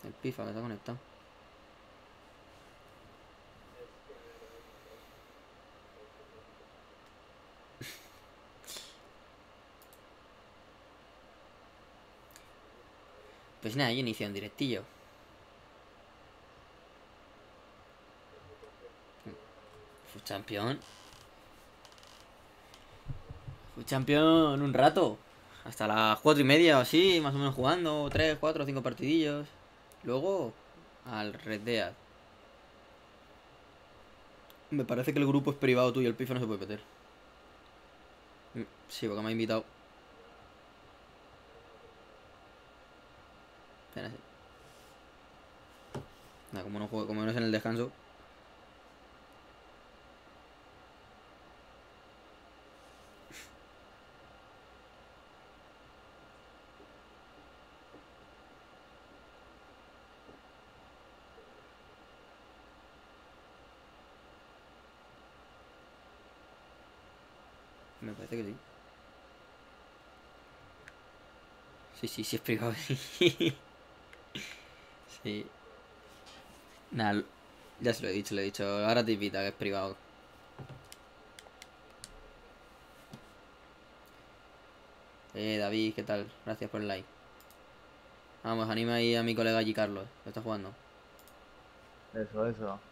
El pifa que se ha conectado. Pues nada, yo inicio en directillo. Fue campeón. Fue campeón un rato. Hasta las 4:30 o así, más o menos jugando. 3, 4, 5 partidillos. Luego al Red Dead. Me parece que el grupo es privado tuyo, el pifa no se puede meter. Sí, porque me ha invitado. Espera, sí. Nada, como no juego, como no es en el descanso. Me parece que sí. Sí, es privado. Sí. Nada, ya se lo he dicho, le he dicho. Ahora te invita, que es privado. David, ¿qué tal? Gracias por el like. Vamos, anima ahí a mi colega G. Carlos, que está jugando. Eso.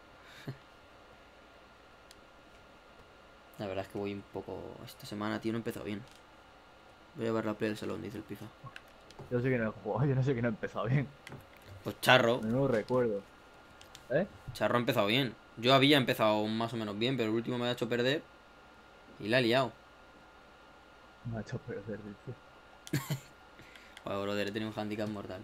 La verdad es que voy un poco... Esta semana, tío, no he empezado bien. Voy a ver la play del salón, dice el pifa. Yo sé que no he jugado, yo no sé que no he empezado bien. Pues Charro. No recuerdo. ¿Eh? Charro ha empezado bien. Yo había empezado más o menos bien, pero el último me ha hecho perder. Y la he liado. Me ha hecho perder, dice. Joder, brother, he tenido un handicap mortal.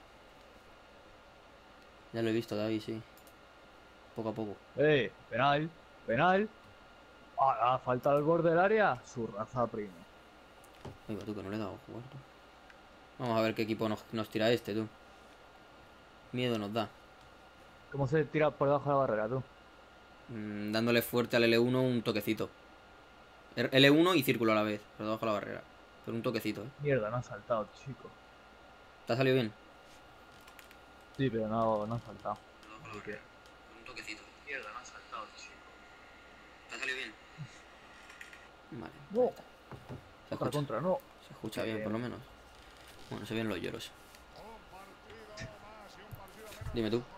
Ya lo he visto, David, sí. Poco a poco. Penal, penal. Falta al borde del área. Su raza, primo. Oiga, tú, que no le he dado a jugar, tú. Vamos a ver qué equipo nos tira este, tú. Miedo nos da. ¿Cómo se tira por debajo de la barrera, tú? Dándole fuerte al L1 un toquecito. L1 y círculo a la vez, por debajo de la barrera. Pero un toquecito, ¿eh? Mierda, no ha saltado, chico. ¿Te ha salido bien? Sí, pero no ha saltado. Por debajo de la Así que. barrera. Con un toquecito. Mierda, no ha saltado, chico. ¿Te ha salido bien? Vale, pues ya No, está. Se otra escucha. contra, no. Se escucha bien, por Bien. lo menos. Bueno, se ven los lloros. Dime tú.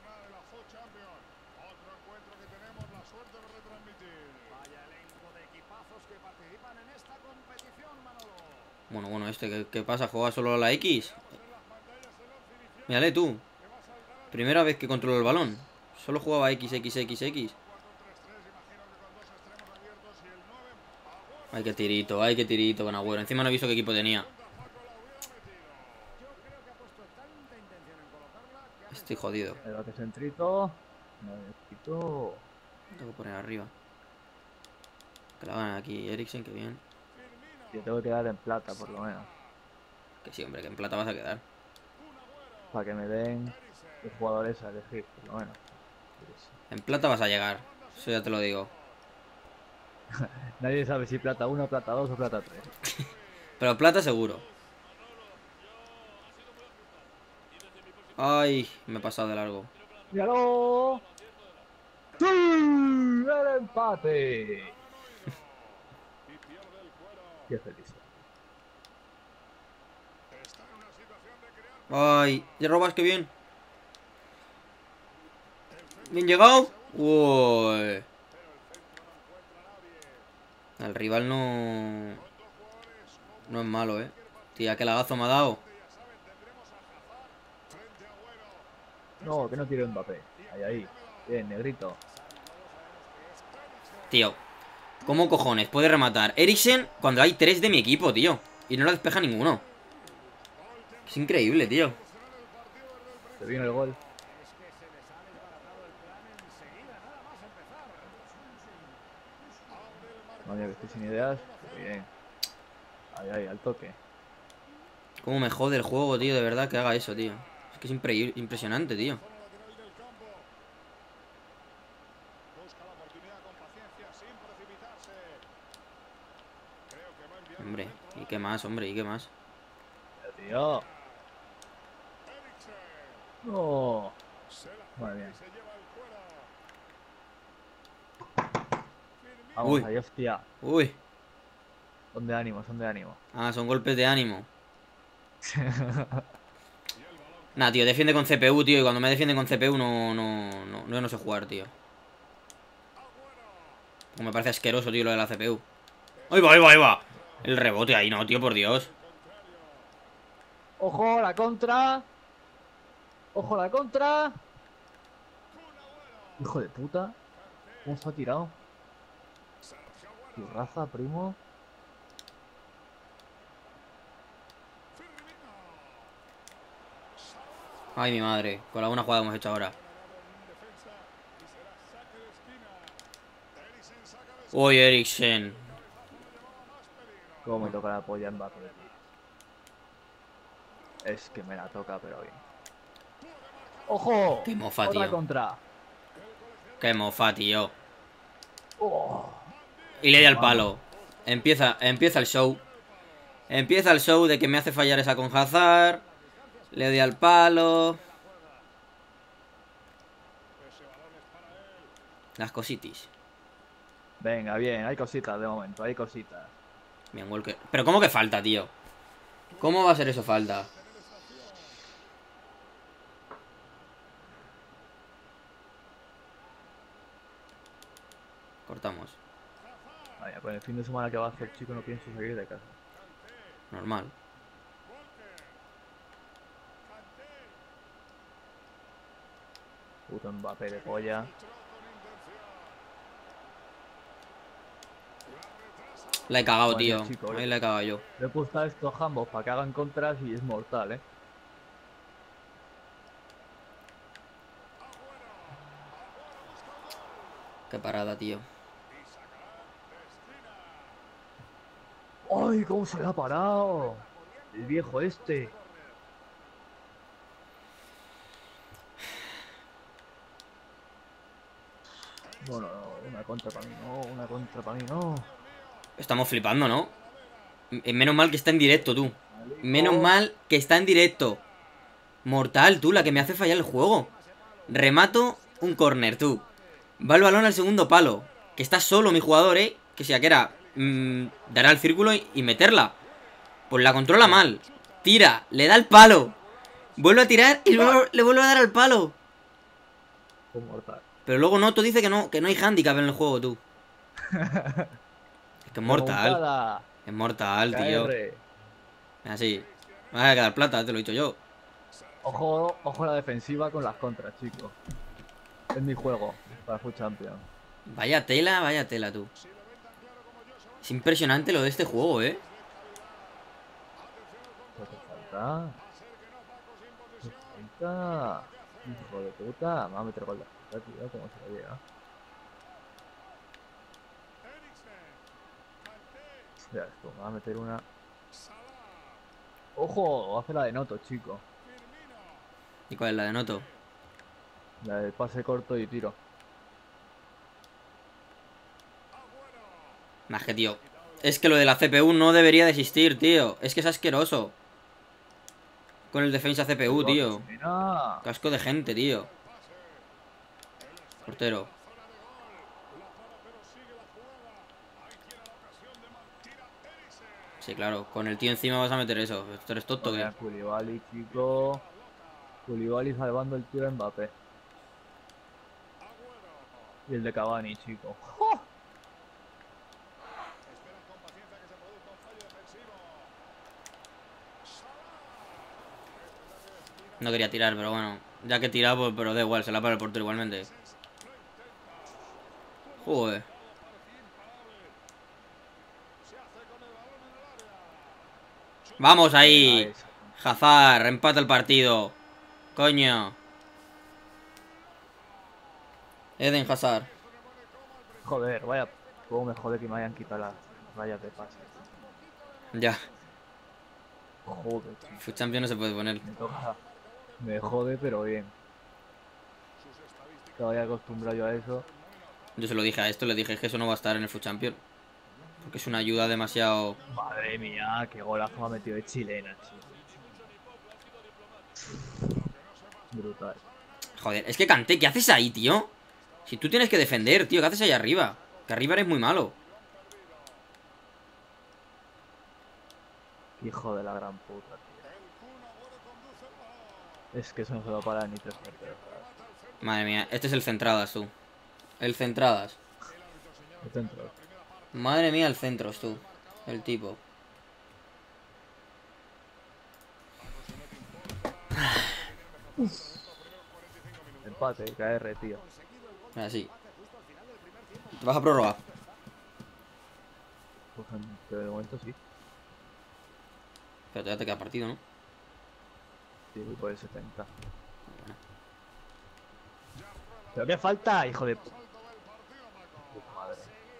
Bueno, ¿qué pasa? ¿Juega solo a la X? Mírale tú. Primera vez que controlo el balón. Solo jugaba XXXX. Ay, qué tirito con Agüero. Encima no he visto qué equipo tenía. Estoy jodido. El bate centrito. Necesito. Tengo que poner arriba. Que la hagan aquí Eriksen, que bien. Yo tengo que quedar en plata, por lo menos. Que sí, hombre, que en plata vas a quedar. Para que me den los jugadores a elegir, por lo menos. Yo qué sé. En plata vas a llegar. Eso ya te lo digo. Nadie sabe si plata 1, plata 2 o plata 3. Pero plata seguro. Ay, me he pasado de largo. ¡Míralo! ¡Sí! ¡El empate! Qué felicidad. Ay, ya robas, que bien. Bien llegado. Uy. El rival no... No es malo, Tía, qué lagazo me ha dado. No, que no tire Mbappé. Ahí. Bien, negrito. Tío, ¿cómo cojones puede rematar Eriksen cuando hay 3 de mi equipo, tío? Y no la despeja ninguno. Es increíble, tío. Se viene el gol. Madre mía, que estoy sin ideas. Qué bien. Ahí, al toque. Cómo me jode el juego, tío, de verdad que haga eso, tío. Es que es impresionante, tío. Hombre, ¿y qué más, hombre? ¿Y qué más? Tío. No. Madre mía. Vamos Uy. ahí, hostia. Uy. Son de ánimo, son de ánimo. Ah, son golpes de ánimo. Nah, tío, defiende con CPU, tío. Y cuando me defienden con CPU yo no sé jugar, tío. Pues me parece asqueroso, tío, lo de la CPU. ¡Ahí va, ahí va, ahí va! El rebote ahí, no, tío, por Dios. ¡Ojo, la contra! ¡Ojo, la contra! Hijo de puta. ¿Cómo se ha tirado? Tu raza, primo. Ay, mi madre. Con la buena jugada que hemos hecho ahora. Uy, Eriksen. ¿Cómo me toca la polla en Mbappé, tío? Es que me la toca, pero bien. ¡Ojo! Qué mofa, Otra tío. contra. Qué mofa, tío. Oh, Y le di al vamos. palo. Empieza el show. Empieza el show de que me hace fallar esa con Hazard. Le di al palo. Las cositis. Venga, bien, hay cositas de momento, hay cositas. Bien, Walker. Pero ¿cómo que falta, tío? ¿Cómo va a ser eso falta? Cortamos. Vaya, pues el fin de semana que va a hacer, chico, no pienso salir de casa. Normal. Puto Mbappé de polla. La he cagado, Madre mía, tío. chico, Ahí la he cagado yo. le he puesto a estos jambos para que hagan contras y es mortal, ¿eh? Qué parada, tío. ¡Ay, cómo se le ha parado! El viejo este. No, no, no, una contra para mí, no, una contra para mí, no. Estamos flipando, ¿no? Menos mal que está en directo, tú. Menos Alico. mal que está en directo. Mortal, tú, la que me hace fallar el juego. Remato un córner, tú. Va el balón al segundo palo. Que está solo mi jugador, ¿eh? Que si era dará el círculo y meterla. Pues la controla mal. Tira, le da el palo. Vuelve a tirar y luego le vuelve a dar al palo. Fue mortal. Pero luego Noto dice que no hay handicap en el juego, tú. Es que es mortal. Remontada. Es mortal, tío. KR. Así. Me vas a quedar plata, te lo he dicho yo. Ojo, ojo la defensiva con las contras, chicos. Es mi juego para Foot Champion. Vaya tela, tú. Es impresionante lo de este juego, ¿eh? ¿Qué te falta? ¿Qué te falta? Hijo de puta. Me va a meter gol de puta, tío. ¿Cómo se lo llega? Hostia, esto me va a meter una. ¡Ojo! Hace la de Noto, chico. ¿Y cuál es la de Noto? La del pase corto y tiro. Más que, tío. Es que lo de la CPU no debería de existir, tío. Es que es asqueroso. Con el defensa CPU, tío. Mira. Casco de gente, tío. Portero. Sí, claro. Con el tío encima vas a meter eso. Esto eres tonto, ¿qué? Vaya Koulibaly, chico. Koulibaly salvando el tiro a Mbappé. Y el de Cavani, chico. ¡Oh! No quería tirar, pero bueno. Ya que he tirado, pues, pero da igual. Se la para el portero igualmente. Joder. Vamos ahí. Venga, eso. Hazard, empata el partido. Coño. Eden Hazard. Joder, vaya. Cómo me jode que me hayan quitado las rayas de pase. Ya. Joder, chico. Foot Champion no se puede poner. Me toca. Me jode, pero bien. Estaba ya acostumbrado yo a eso. Yo se lo dije a esto, le dije que eso no va a estar en el Foot Champion. Porque es una ayuda demasiado... Madre mía, qué golazo me ha metido de chilena, chico. Brutal. Joder, es que Kanté, ¿qué haces ahí, tío? Si tú tienes que defender, tío, ¿qué haces ahí arriba? Que arriba eres muy malo. Hijo de la gran puta, tío. Es que eso no se va a parar ni 3 metros, ¿sabes? Madre mía, este es el centradas, tú. El centradas. El centro. Madre mía, el centros, tú. El tipo. Empate, KR, tío. Así. ¿Te vas a prórroga? Pues pero de momento sí. Pero todavía te queda partido, ¿no? Sí, voy por el 70. ¿Pero qué falta, hijo de puta madre?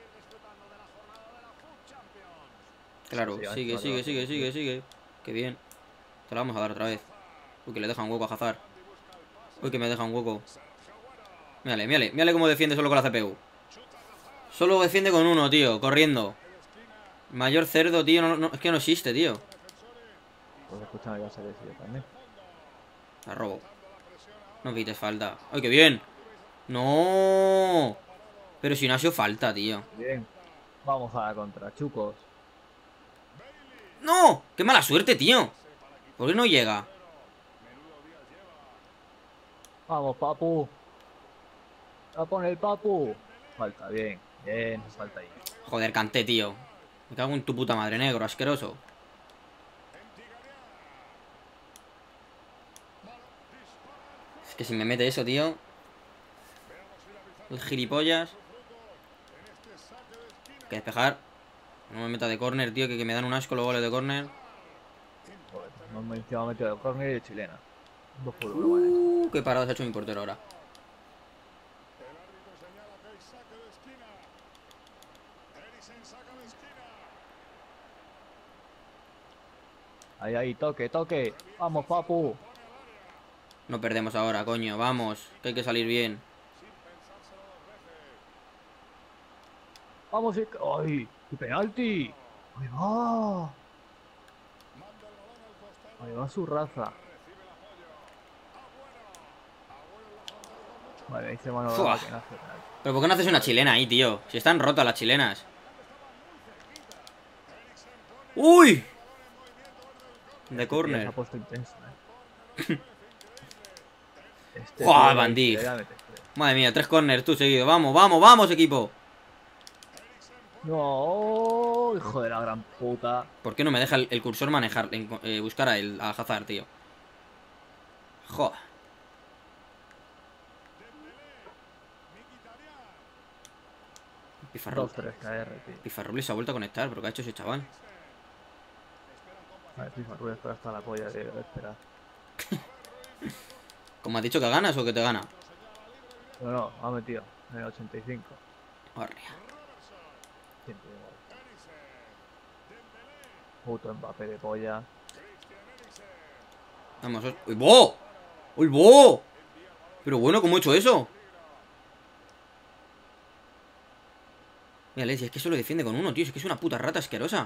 Claro, Se lleva sigue, encima sigue, de sigue, la sigue, sigue. Qué bien. Te la vamos a dar otra vez. Uy, que le deja un hueco a Hazard. Uy, que me deja un hueco. Mírale, mírale, mírale cómo defiende solo con la CPU. Solo defiende con uno, tío, corriendo. Mayor cerdo, tío, es que no existe, tío. Pues escúchame, ya sé que sí, yo también. La robo. No quites falta. ¡Ay, qué bien! ¡No! Pero si no ha sido falta, tío. Bien. Vamos a la contra, chucos. ¡No! ¡Qué mala suerte, tío! ¿Por qué no llega? Vamos, papu. A poner el papu. Falta, bien. Bien, falta ahí. Joder, Kanté, tío. Me cago en tu puta madre, negro, asqueroso. Es que si me mete eso, tío. El gilipollas. Hay que despejar. No me meta de córner, tío, que me dan un asco los goles de córner. Joder, encima metido de córner y de chilena. 2 por 1, bueno. Qué parado se ha hecho mi portero ahora. Ahí, ahí, toque, toque. Vamos, papu. No perdemos ahora, coño, vamos. Que hay que salir bien. Vamos, ¡ay! ¡Y penalti! ¡Ahí va! Ahí va su raza. Vale, dice mano Fua. que no hace penalti. Pero ¿por qué no haces una chilena ahí, tío? Si están rotas las chilenas. ¡Uy! De Se córner. ha puesto intenso, ¡Joder, Bandí! Madre mía, 3 corners tú seguido. Vamos, vamos, vamos, equipo. No, hijo de la gran puta. ¿Por qué no me deja el cursor manejar, buscar a Hazard, tío? Joder. Pifarrul. 2-3 KR, tío. Pifarrul se ha vuelto a conectar, pero ¿qué ha hecho ese chaval? A ver, FIFA Ruiz está hasta la polla de esperar. ¿Cómo has dicho que ganas o que te gana? No, no, ha metido en el 85. Horria. Siempre igual. Puto Mbappé de polla. Vamos. ¡Uy, bo! ¡Uy, bo! Pero bueno, ¿cómo he hecho eso? Mira, si es que solo defiende con uno, tío. Es que es una puta rata asquerosa.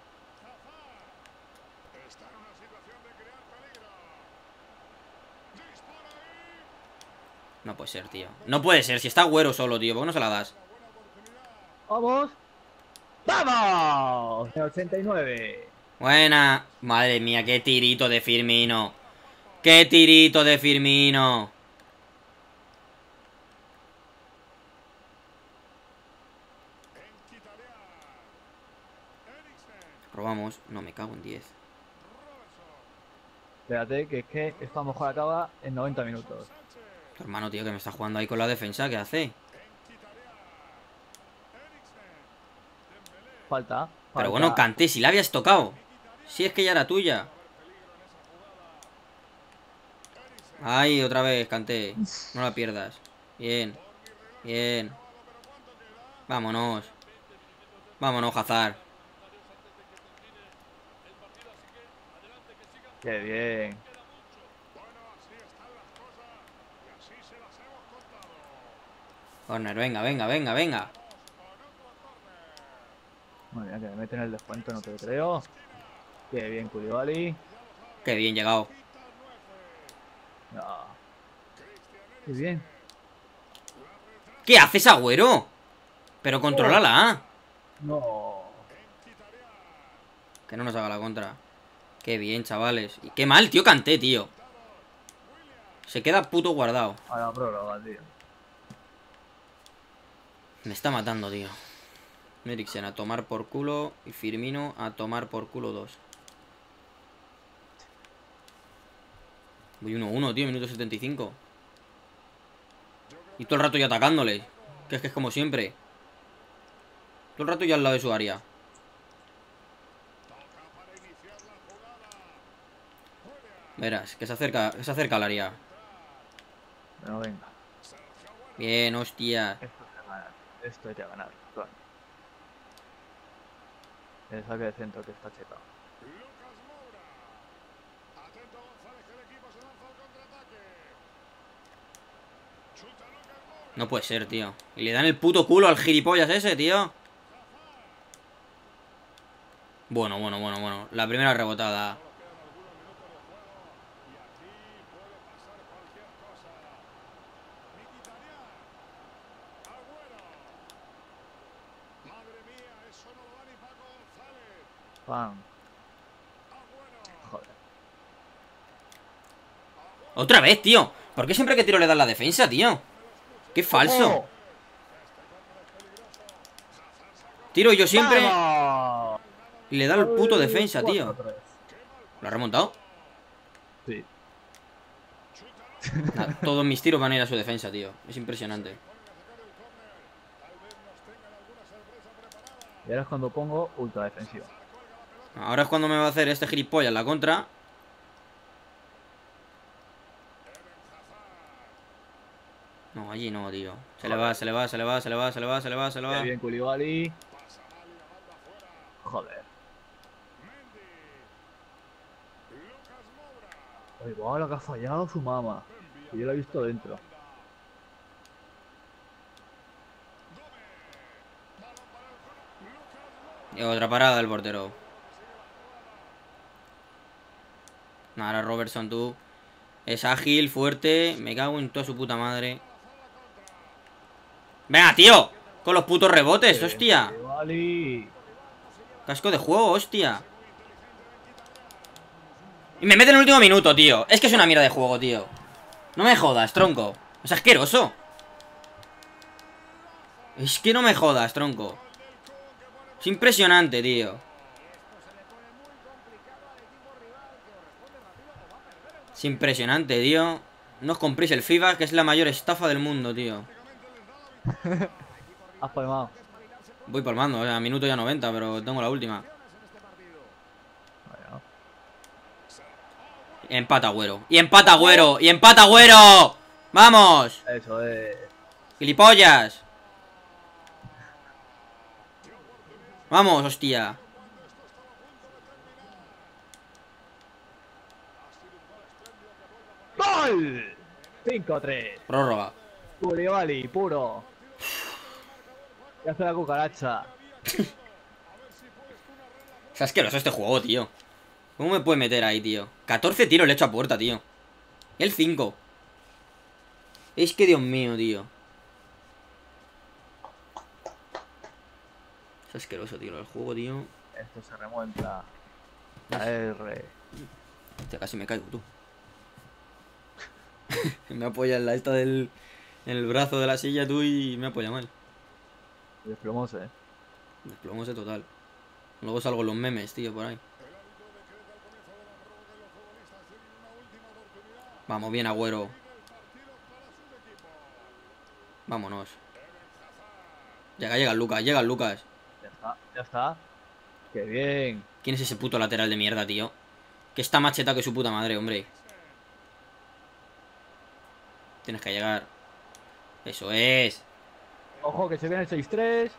No puede ser, tío. No puede ser, si está Agüero solo, tío. ¿Por qué no se la das? ¡Vamos! ¡Vamos! En el 89. Buena. Madre mía, qué tirito de Firmino. ¡Qué tirito de Firmino! Robamos. No, me cago en 10. Espérate, que es que esta mejor acaba en 90 minutos. Tu hermano, tío, que me está jugando ahí con la defensa. ¿Qué hace? Falta. Pero bueno, Kanté, si la habías tocado. Si es que ya era tuya. Ay, otra vez, Kanté. No la pierdas. Bien. Bien. Vámonos. Vámonos, Hazard. Qué bien. Corner, venga, venga, venga, venga. Muy bien, que me meten el descuento, no te lo creo. Qué bien, Koulibaly. Qué bien llegado. No. Qué bien. ¿Qué haces, Agüero? Pero Oh, contrólala. no. Que no nos haga la contra. Qué bien, chavales. Y qué mal, tío, Kanté, tío. Se queda puto guardado. A la prórroga, tío. Me está matando, tío. Eriksen a tomar por culo. Y Firmino a tomar por culo 2. Voy 1-1, tío, minuto 75. Y todo el rato ya atacándole. Que es como siempre. Todo el rato ya al lado de su área. Verás, que se acerca al área. Pero venga. Bien, hostia. Esto es de ganar. Esto hay que ganar. Claro. El saque de centro que está chetado. No puede ser, tío. Y le dan el puto culo al gilipollas ese, tío. Bueno. La primera rebotada. Pam. Joder. Otra vez, tío. ¿Por qué siempre que tiro le dan la defensa, tío? Qué falso. ¡Oh! Tiro yo siempre ¡Vamos! y le da el puto defensa, tío. 4-3. ¿Lo ha remontado? Sí. Nah, todos mis tiros van a ir a su defensa, tío. Es impresionante. Y ahora es cuando pongo ultra defensiva. Ahora es cuando me va a hacer este gilipollas la contra. No, allí no, tío. Se le va. Qué bien, Koulibaly. Joder. Ay, va, la que ha fallado su mamá. Que yo la he visto dentro. Y otra parada del portero. No, ahora Robertson, tú. Es ágil, fuerte. Me cago en toda su puta madre. ¡Venga, tío! Con los putos rebotes, hostia. Koulibaly. Casco de juego, hostia. Y me mete en el último minuto, tío. Es que es una mierda de juego, tío. No me jodas, tronco. Es asqueroso. Es que no me jodas, tronco. Es impresionante, tío. Es impresionante, tío. No os compréis el FIFA, que es la mayor estafa del mundo, tío. Has palmado. Voy palmando, o sea, minuto ya 90, pero tengo la última. Vaya. Empata, Agüero. Y empata, Agüero. Y empata, Agüero. ¡Vamos! Eso es. ¡Gilipollas! ¡Vamos, hostia! ¡Gol! 5-3. Prórroga. Koulibaly, puro. Ya hace la cucaracha. Es asqueroso este juego, tío. ¿Cómo me puede meter ahí, tío? 14 tiros le echo a puerta, tío. Y el 5. Es que, Dios mío, tío. Es asqueroso, tío, el juego, tío. Esto se remonta. La R. Hostia, casi me caigo, tú. Me apoya en la esta del... En el brazo de la silla, tú, y me apoya mal. Desplomose. Desplomose total. Luego salgo en los memes, tío, por ahí. Vamos, bien, Agüero. Vámonos. Llega el Lucas, llega el Lucas. Ya está, ya está. Qué bien. ¿Quién es ese puto lateral de mierda, tío? Que está más cheta que su puta madre, hombre. Tienes que llegar. Eso es. Ojo, que se viene el 6-3.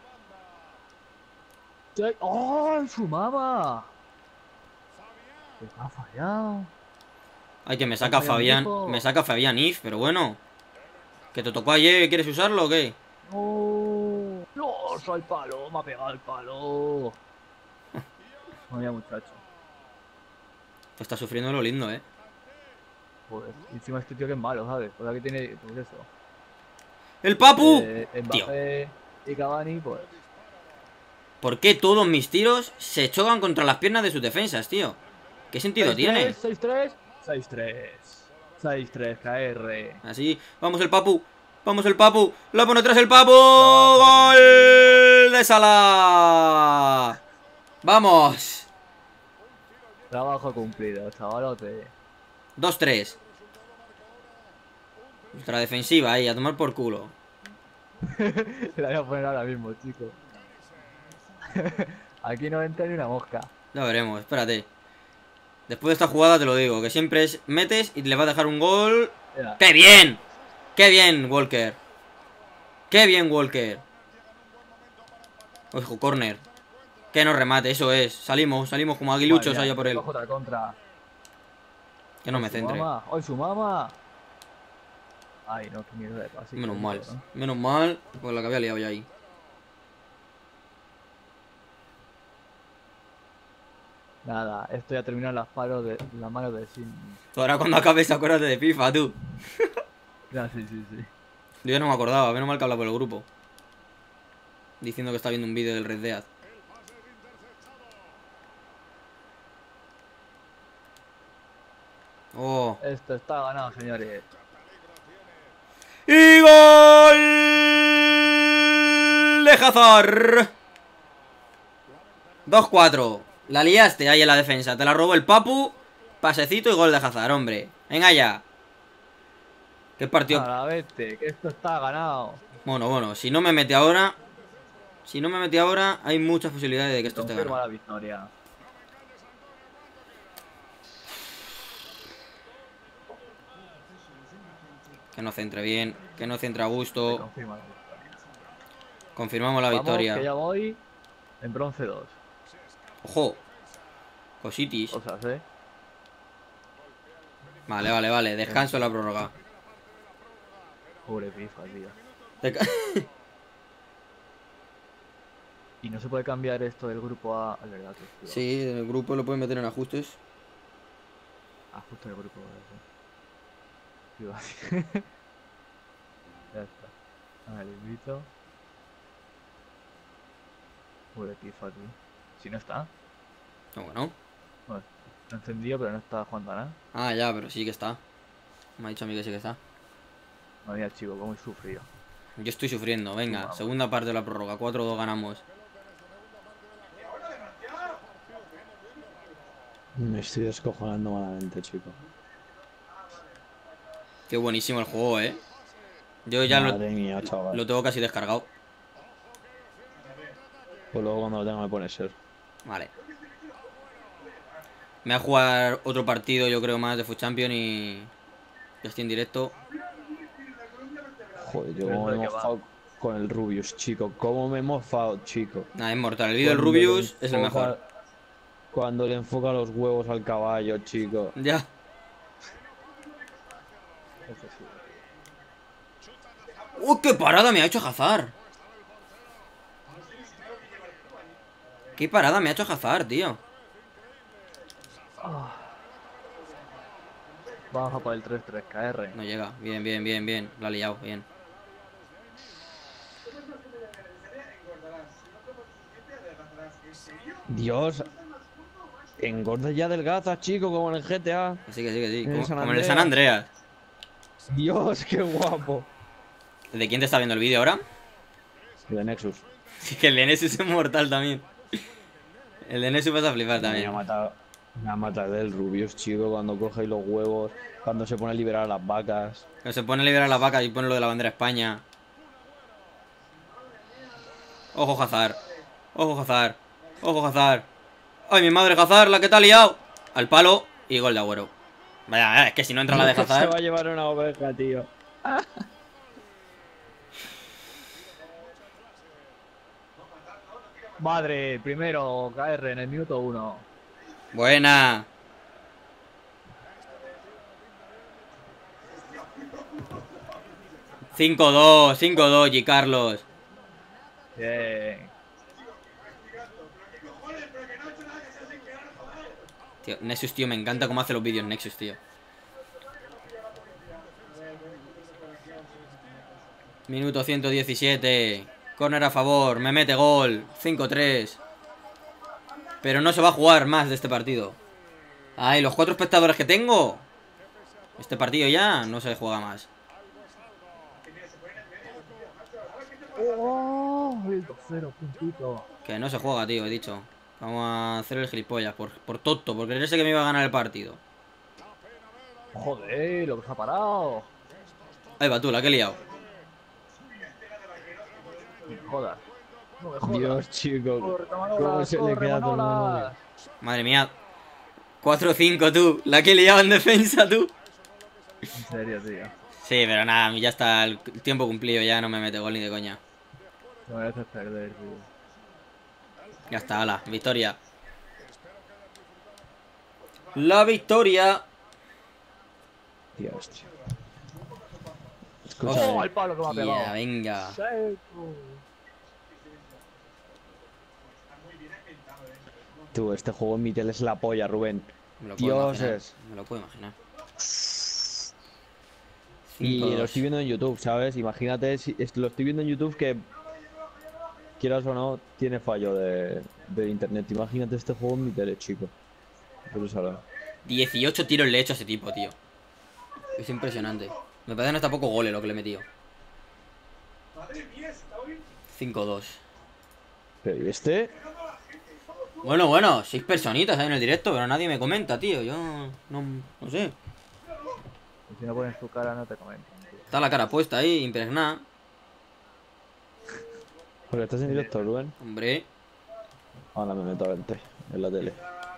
¡Oh, su mamá! Que ha fallado. Ay, que me saca Fabián. Me saca Fabián If, pero bueno. ¿Que te tocó ayer? ¿Quieres usarlo o qué? ¡No! ¡No! ¡Al palo! ¡Me ha pegado el palo! Vaya muchacho. Te está sufriendo lo lindo, ¿eh? Joder. Y encima este tío que es malo, ¿sabes? O sea que tiene, pues eso. ¡El Papu! Tío, Mbappé y Cavani, pues. ¿por qué todos mis tiros se chocan contra las piernas de sus defensas, tío? ¿Qué sentido tiene? 6-3, 6-3. 6-3, KR. Así, vamos el Papu. Vamos el Papu. Lo pone atrás el Papu. Trabajo cumplido. ¡Gol de Salah! ¡Vamos! Trabajo cumplido, chavalote. 2-3. Nuestra defensiva ahí, a tomar por culo. La voy a poner ahora mismo, chico. Aquí no entra ni una mosca. Ya veremos, espérate. Después de esta jugada te lo digo, que siempre es metes y le va a dejar un gol. Mira. ¡Qué bien! ¡Qué bien, Walker! ¡Qué bien, Walker! Ojo, corner. Que no remate, eso es. Salimos como aguiluchos allá por él. Cojo otra contra. Que no me centre. Mamá. ¡Ay, su mamá! Ay, no, qué mierda de pase. Menos mal. ¿No? Menos mal, pues la que había liado ya ahí. Nada, esto ya terminó las manos de Sim. Ahora cuando acabes acuérdate de FIFA, tú. Ya, sí, sí, sí. Yo ya no me acordaba, menos mal que habla por el grupo. Diciendo que está viendo un vídeo del Red Dead. Oh. Esto está ganado, señores. ¡Y gol de Hazard! 2-4. La liaste ahí en la defensa. Te la robó el Papu. Pasecito y gol de Hazard, hombre. Venga ya. ¿Qué partido? A la vete, que esto está ganado. Bueno, si no me mete ahora. Si no me mete ahora, hay muchas posibilidades de que esto esté Confirma ganado. la victoria. Que no centre bien. Que no centre a Se gusto. confirma la victoria. Confirmamos la Vamos, victoria. que ya voy en bronce 2. Ojo. Cositis. Cosas, ¿eh? Vale. Descanso en la prórroga. Pobre FIFA, tío. Deca- Y no se puede cambiar esto del grupo A al verdad, tío. Sí, el grupo lo pueden meter en ajustes. Ajusta el grupo A. Tío, así. Ya está. A ver, invito. Pobre FIFA, tío. Si no está. No, bueno. Bueno, lo he encendido, pero no está jugando a nada. Ah, ya, pero sí que está. Me ha dicho a mí que sí que está. Madre mía, chico, cómo he sufrido. Yo estoy sufriendo, venga. Vamos. Segunda parte de la prórroga. 4-2 ganamos. Me estoy descojonando malamente, chico. Qué buenísimo el juego, ¿eh? Yo ya Madre mía, chaval. lo tengo casi descargado. Pues luego cuando lo tenga me pone ser. Vale. Me voy a jugar otro partido, yo creo, más de Food Champion y... Ya estoy en directo. Joder, yo Pero cómo me he ¿de qué va? mofado con el Rubius, chico. Cómo me he mofado, chico. Nada, es mortal. El vídeo del Cuando le Rubius es el enfoca- mejor. Cuando le enfoca los huevos al caballo, chico. Ya. Eso sí. ¡Qué parada me ha hecho Hazard! ¡Qué parada me ha hecho Hazard, tío! Vamos a por el 3-3 KR. No llega. Bien. Lo ha liado, bien. Dios. Engorda ya delgaza, chico, como en el GTA. Que sí. En el Como en el San Andreas. Dios, qué guapo. ¿De quién te está viendo el vídeo ahora? De Nexus. Sí, que el de Nessus es mortal también. El de Nessus vas a flipar Me ha también. matado. Me ha matado el Rubius, chico, cuando coge ahí los huevos. Cuando se pone a liberar a las vacas. Que se pone a liberar la vaca y pone lo de la bandera de España. Ojo Hazard. Ojo Hazard. ¡Ay, mi madre Hazard, la que te ha liado! Al palo y gol de Agüero. Vaya, es que si no entra la de Se va Hazard... a llevar una oveja, tío. Madre, primero KR en el minuto 1. Buena. ¡5-2! 5-2, G. Carlos. Bien. Tío, Nexus, tío, me encanta cómo hace los vídeos Nexus, tío. Minuto 117. Córner a favor. Me mete gol. 5-3. Pero no se va a jugar más de este partido. Ay, los 4 espectadores que tengo. Este partido ya no se juega más. ¡Oh! El 2-0, puntito. Que no se juega, tío, he dicho. Vamos a hacer el gilipollas por tonto, por creerse que me iba a ganar el partido. Joder, lo que se ha parado. Ahí va tú, la que he liado. No me jodas. No me jodas. Dios, chico. Corre, ¿Cómo Manolas, se le corre, queda todo el mundo? Manolas. Madre mía. 4-5 tú. La que he liado en defensa tú. En serio, tío. Sí, pero nada, ya está el tiempo cumplido. Ya no me mete gol ni de coña. No mereces perder, tío. Ya está, ala, victoria. La victoria. Dios, tío. ¡Oh! Escúchame. El palo que me ha pegado. Ya, venga. Seco. Tú, este juego en mi tele es la polla, Rubén. Me lo puedo imaginar. Dioses. Me lo puedo imaginar. Y 5-2. lo estoy viendo en YouTube, ¿sabes? Imagínate, si lo estoy viendo en YouTube que, quieras o no, tiene fallo de internet. Imagínate este juego en mi tele, chico. Pero sabrá. 18 tiros le he hecho a ese tipo, tío. Es impresionante. Me parece que no está poco goles lo que le he metido. 5-2. Pero ¿y este? Bueno, 6 personitas ahí en el directo, pero nadie me comenta, tío. Yo no sé. Y si no pones tu cara, no te comentan, tío. Está la cara puesta ahí, impregnada. Porque estás en directo, Rubén. Hombre. Ahora me meto a verte en la tele.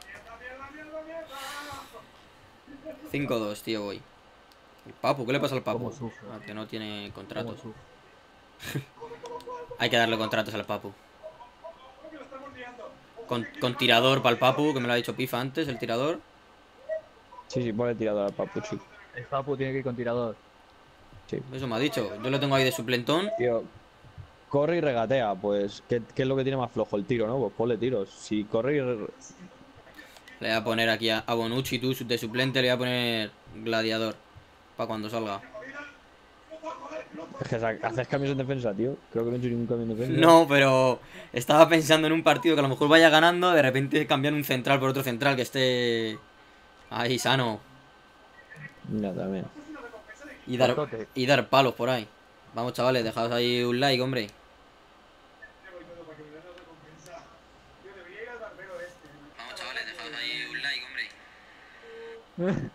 5-2, tío, voy. El Papu, ¿qué le pasa al Papu? Cómo sufre. Ah, que no tiene contratos. ¿Cómo Hay que darle contratos al Papu. Con tirador para el Papu, que me lo ha dicho Pifa antes, el tirador. Sí, ponle tirador al papu, chico. El Papu tiene que ir con tirador. Sí. Eso me ha dicho. Yo lo tengo ahí de suplentón. Tío, corre y regatea, pues. ¿Qué es lo que tiene más flojo? El tiro, ¿no? Pues ponle tiros. Si corre y... Le voy a poner aquí a Bonucci, tú de suplente, le voy a poner gladiador. Para cuando salga. Es que haces cambios en defensa, tío. Creo que no he hecho ningún cambio en defensa. No, pero estaba pensando en un partido que a lo mejor vaya ganando, de repente cambiar un central por otro central que esté ahí sano. Ya, también. Y dar palos por ahí. Vamos, chavales, dejaos ahí un like, hombre. Vamos, chavales, dejaos ahí un like, hombre.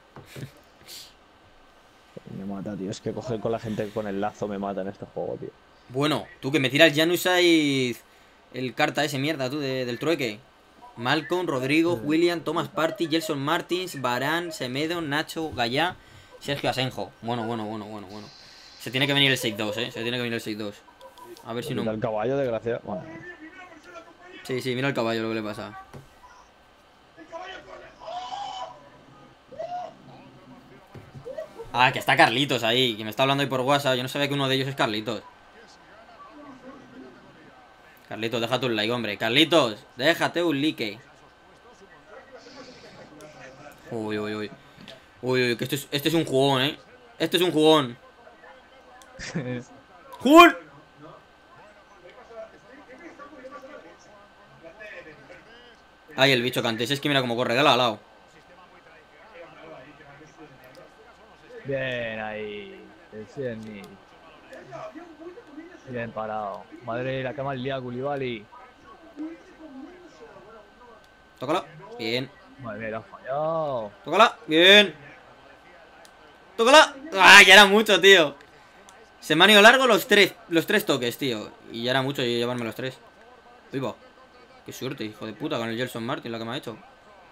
Me mata, tío. Es que coger con la gente con el lazo me mata en este juego, tío. Bueno, tú que me tiras Januzaj el carta ese mierda, tú, del trueque. Malcolm, Rodrigo, William, Thomas Partey, Gelson Martins, Varane, Semedo, Nacho, Gallá, Sergio Asenjo. Bueno. Se tiene que venir el 6-2, Se tiene que venir el 6-2. A ver si no... Mira el caballo, desgraciado. Bueno, Sí, mira el caballo lo que le pasa. Ah, que está Carlitos ahí, que me está hablando ahí por WhatsApp. Yo no sabía que uno de ellos es Carlitos. Carlitos, déjate un like, hombre. Carlitos, déjate un like. Uy, que este es un jugón, Este es un jugón. ¡Jugón! Ay, el bicho cantes. Es que mira cómo corre, de lado a lado. Bien ahí. Bien parado. Madre, la cama liada, Koulibaly. Tócala. Bien. Madre mía, la has fallado. Tócala. Bien. Tócala. ¡Ah, ya era mucho, tío! Se me han ido largo los tres toques, tío. Y ya era mucho llevarme los 3. Viva. Qué suerte, hijo de puta, con el Gelson Martin, la que me ha hecho.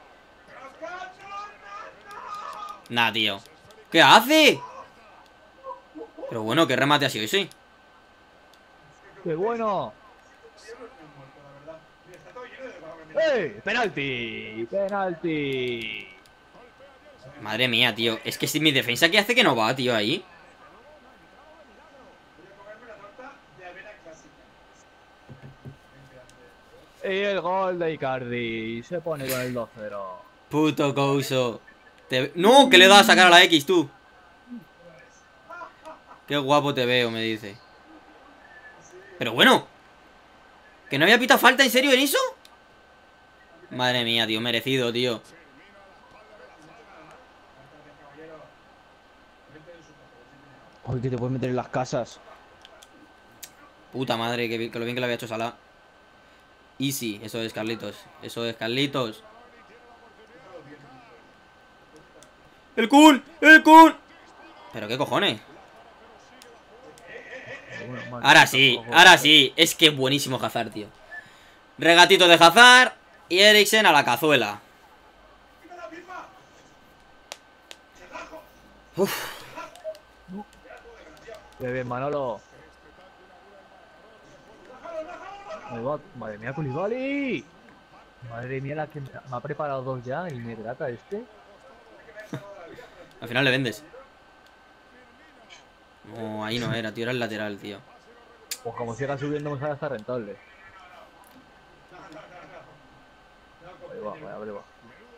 Nah, tío. ¿Qué hace? Pero bueno, que remate así hoy, sí. ¡Qué bueno! ¡Ey! ¡Penalti! ¡Penalti! Madre mía, tío. Es que si mi defensa, ¿qué hace que no va, tío, ahí? Y el gol de Icardi. Se pone con el 2-0. Puto Couso. ¡No! Que le da a sacar a la X, tú. Qué guapo te veo, me dice. Pero bueno. ¿Que no había pitado falta en serio en eso? Madre mía, tío, merecido, tío. Ay, que te puedes meter en las casas. Puta madre, que lo bien que lo había hecho Salah. Easy, eso es Carlitos. Eso es Carlitos. ¡El Kun! ¡El Kun! ¿Pero qué cojones? Ahora sí. Es que buenísimo Hazard, tío. Regatito de Hazard. Y Eriksen a la cazuela. Uf. Bien, Manolo. Ahí va. Madre mía, Koulibaly. Madre mía, la que me ha preparado dos ya y me trata este. Al final le vendes. No, ahí no era, tío. Era el lateral, tío. Pues como siga subiendo, me sale hasta rentable. Ahí va, ahí va.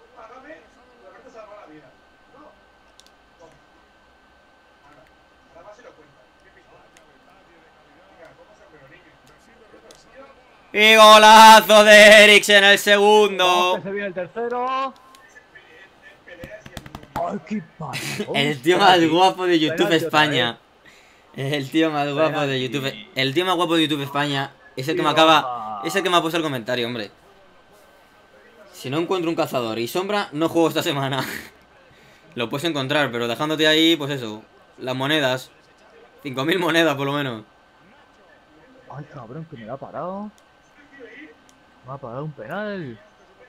Y golazo de Eriksen el segundo. Que se viene el tercero. ¡Ay, qué palo! El tío más guapo de YouTube España. El tío más guapo de YouTube. El tío más guapo de YouTube España. Es el que me acaba. Es el que me ha puesto el comentario, hombre. Si no encuentro un cazador y sombra, no juego esta semana. Lo puedes encontrar, pero dejándote ahí, pues eso. Las monedas. 5000 monedas, por lo menos. Ay, cabrón, que me lo ha parado. Me ha parado un penal.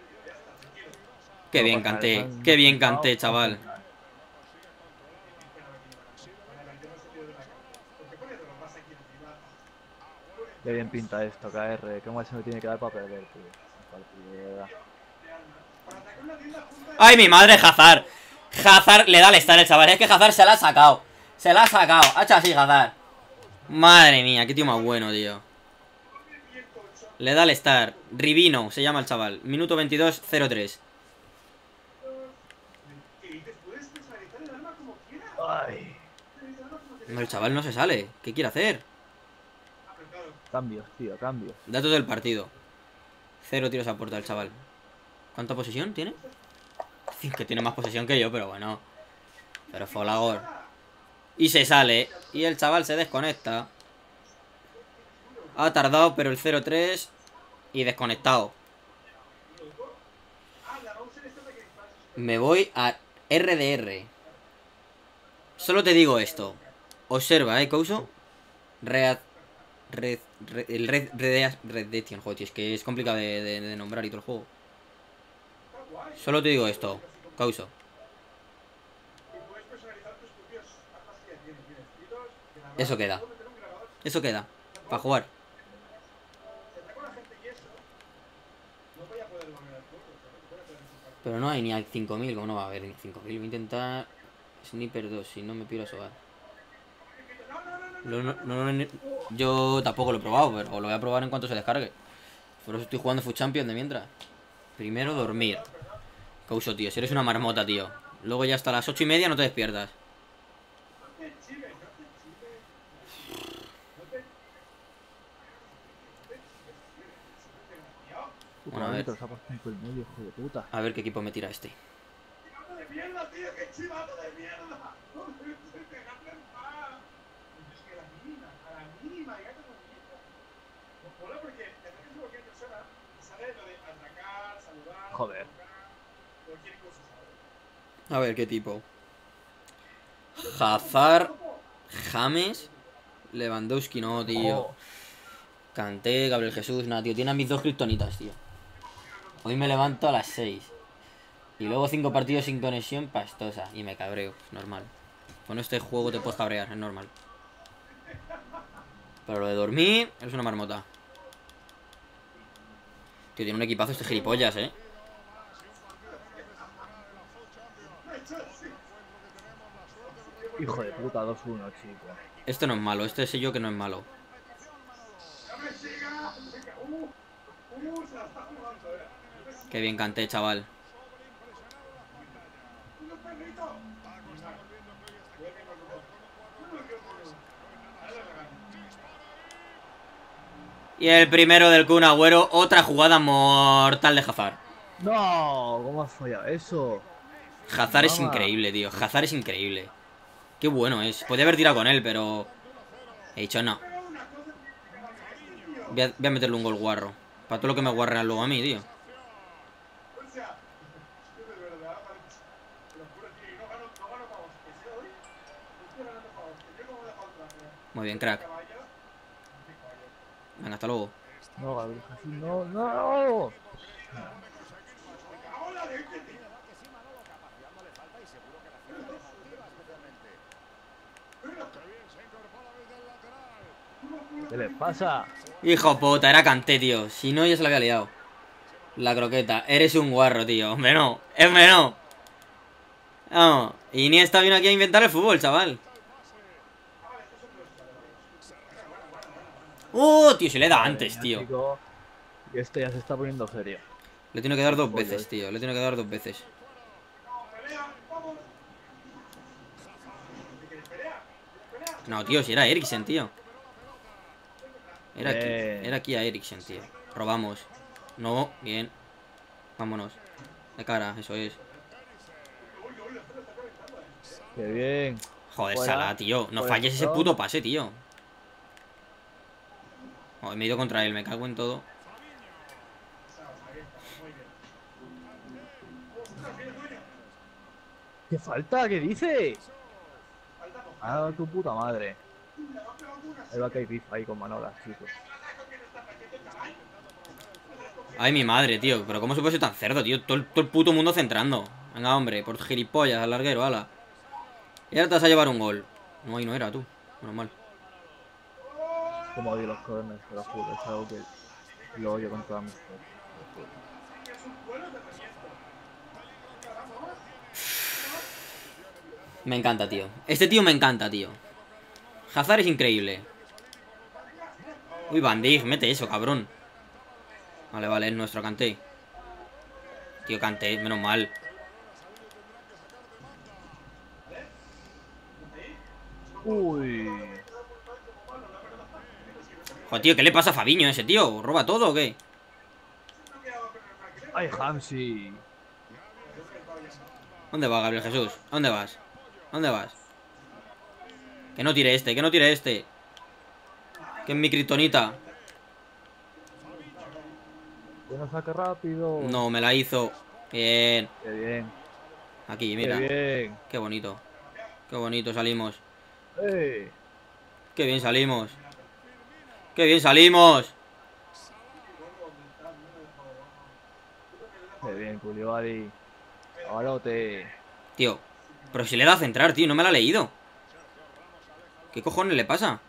Qué bien canté. Qué bien canté, chaval. Qué bien pinta esto, KR. ¿Qué más se me tiene que dar para perder, tío? Partido, de verdad. ¡Ay, mi madre, Hazard! Hazard le da al estar el chaval. Es que Hazard se la ha sacado. Se la ha sacado. Ha hecho así, Hazard. Madre mía, qué tío más bueno, tío. Le da al estar. Rivino se llama el chaval. Minuto 22:03. Ay. No, el chaval no se sale. ¿Qué quiere hacer? Cambios, tío, cambios. Datos del partido. 0 tiros a puerta el chaval. ¿Cuánta posesión tiene? Que tiene más posesión que yo, pero bueno. Pero Folagor. Y se sale. Y el chaval se desconecta. Ha tardado, pero el 0-3. Y desconectado. Me voy a RDR. Solo te digo esto. Observa, Couso. Red Redemption, joder, tío, es que es complicado de nombrar y todo el juego. Solo te digo esto, Couso. Eso queda. Eso queda. Para jugar. Pero no hay ni a 5000, como no va a haber ni a 5000. Voy a intentar Sniper 2, si no me pido a sobar. Yo tampoco lo he probado, pero lo voy a probar en cuanto se descargue. Por eso estoy jugando Food Champions de mientras. Primero dormir. Couso, tío, si eres una marmota, tío. Luego ya hasta las 8:30 no te despiertas. Bueno, a ver qué equipo me tira este. Joder. A ver qué tipo. Hazard, James, Lewandowski, no, tío. Kanté, Gabriel Jesús, nada, tío. Tiene a mis dos kriptonitas, tío. Hoy me levanto a las 6. Y luego 5 partidos sin conexión, pastosa. Y me cabreo, es normal. Con este juego te puedes cabrear, es normal. Pero lo de dormir es una marmota. Tío, tiene un equipazo este gilipollas, Hijo de puta, 2-1, chico. Este no es malo, este sé yo que no es malo. Qué bien canté, chaval. Y el primero del Kun Agüero. Otra jugada mortal de Hazard. No, ¿cómo has fallado eso? Hazard es Mamá. increíble, tío. Hazard es increíble. Qué bueno es. Podría haber tirado con él, pero... He dicho no. Voy a meterle un gol guarro. Para todo lo que me guarrean luego a mí, tío. Muy bien, crack. Venga, hasta luego. No, Gabriel Jesús, no, no. ¿Qué le pasa? Hijo puta, era Kanté, tío. Si no, ya se lo había liado. La croqueta. Eres un guarro, tío. Hombre, no. Hombre, no. Vamos. Iniesta vino aquí a inventar el fútbol, chaval. Tío, se le da Madre antes, mía, tío. chico. Y este ya se está poniendo serio. Le tiene que dar dos Pollo, veces, tío. Le tiene que dar dos veces. No, tío, si era Eriksen, tío. Era aquí a Eriksen, tío. Robamos. No, bien. Vámonos. De cara, eso es. Qué bien. Joder, Fuera. Salah, tío. No Fuera, falles ese no. puto pase, tío. Oh, me he ido contra él, me cago en todo. ¿Qué falta? ¿Qué dice? Ah, tu puta madre. Ahí va que hay beef ahí con Manolas, chicos. Ay, mi madre, tío. Pero ¿cómo se puede ser tan cerdo, tío? Todo el puto mundo centrando. Venga, hombre, por gilipollas, al larguero, ala. Y ahora te vas a llevar un gol. No, ahí no era, tú. Menos mal. Como odio los corners, te lo juro. Es algo que lo odio con toda mi fuerza. Me encanta, tío. Este tío me encanta, tío. Hazard es increíble. Uy, Van Dijk, mete eso, cabrón. Vale, vale, es nuestro Kanté. Tío, Kanté, menos mal. Uy. Joder, tío, ¿qué le pasa a Fabiño a ese tío? ¿Roba todo o qué? Ay, Hamsi. ¿Dónde va, Gabriel Jesús? ¿A dónde vas? ¿A dónde vas? Que no tire este, que no tire este. Que es mi kriptonita. Que no saque rápido. No, me la hizo. Bien. Qué bien. Aquí, Qué mira. bien. Qué bonito. Qué bonito salimos. ¡Eh! Qué bien salimos. Qué bien salimos. Qué bien, Koulibaly. Chavalote. Tío. Pero si le da a centrar, tío. No me la ha leído. ¿Qué cojones le pasa?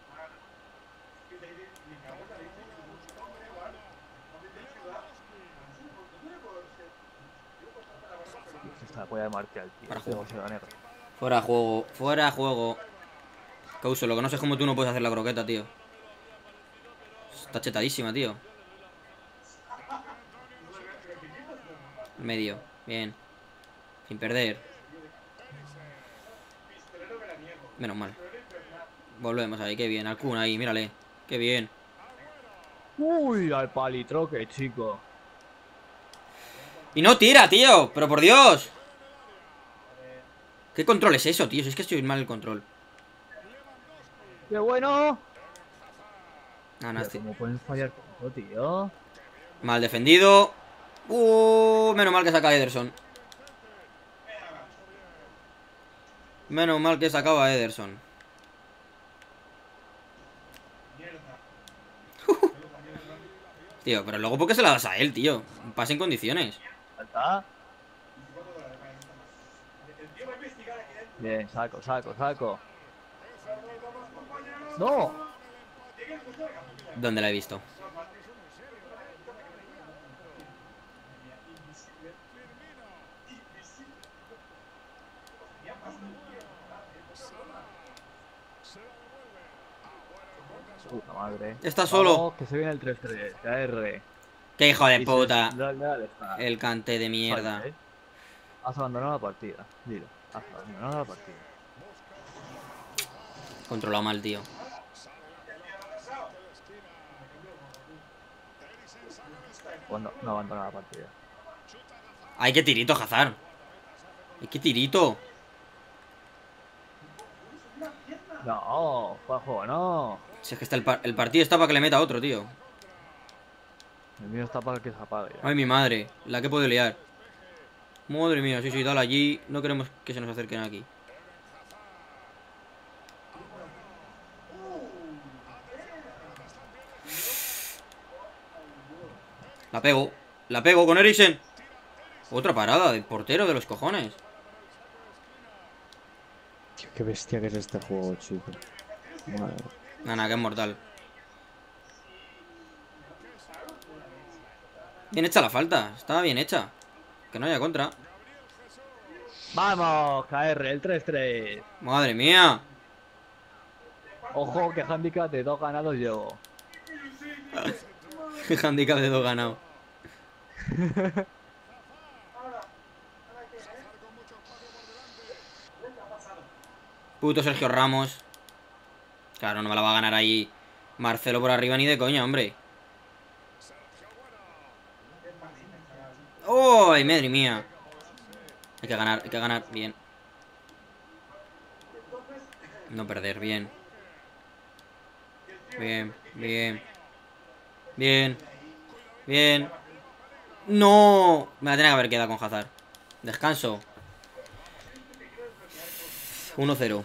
Esta polla de Martial, tío. Para Este jugar. demasiado negro. Fuera de juego. Fuera de juego. Causo, lo que no sé es cómo tú no puedes hacer la croqueta, tío. Está chetadísima, tío. Medio. Bien. Sin perder. Menos mal. Volvemos ahí, qué bien. Al Kun ahí, mírale. Qué bien. Uy, al palitroque, chico. Y no tira, tío. Pero por Dios. ¿Qué control es eso, tío? Si es que estoy mal el control. ¡Qué bueno! Ah, Tío, nasty. ¿cómo pueden fallar tanto, tío? Mal defendido. Menos mal que saca a Ederson. Menos mal que sacaba a Ederson. Tío, pero luego ¿por qué se la das a él, tío? Un pase en condiciones. ¿Falta? Bien, saco, saco, saco. ¡No! ¿Dónde la he visto? Puta madre. Está solo. Vamos, que se viene el 3-3. KR. ¡Qué hijo de Y puta! dale, está. El Kanté de mierda. Salte, ¿eh? Has abandonado la partida. Dilo. Has abandonado la partida. Controlado mal, tío. Cuando no abandona la partida. ¡Ay, qué tirito, Hazard! ¡Ay, qué tirito! No, Juanjo, no. Si es que está el partido está para que le meta otro, tío. El mío está para que se apague ya. Ay, mi madre, la que puedo liar. Madre mía, sí, sí, dale allí. No queremos que se nos acerquen aquí. La pego con Eriksen. Otra parada de portero de los cojones. Tío, qué bestia que es este juego, chico. Madre. Nada, que es mortal. Bien hecha la falta, estaba bien hecha. Que no haya contra. ¡Vamos, KR, el 3-3! Madre mía. Ojo, que handicap de 2 ganados llevo. Qué handicap de 2 ganado. Puto Sergio Ramos. Claro, no me la va a ganar ahí Marcelo por arriba ni de coña, hombre. ¡Ay, madre mía! Hay que ganar, bien. No perder, bien. Bien, bien. Bien. Bien. ¡No! Me la tenía que haber quedado con Hazard. Descanso. 1-0.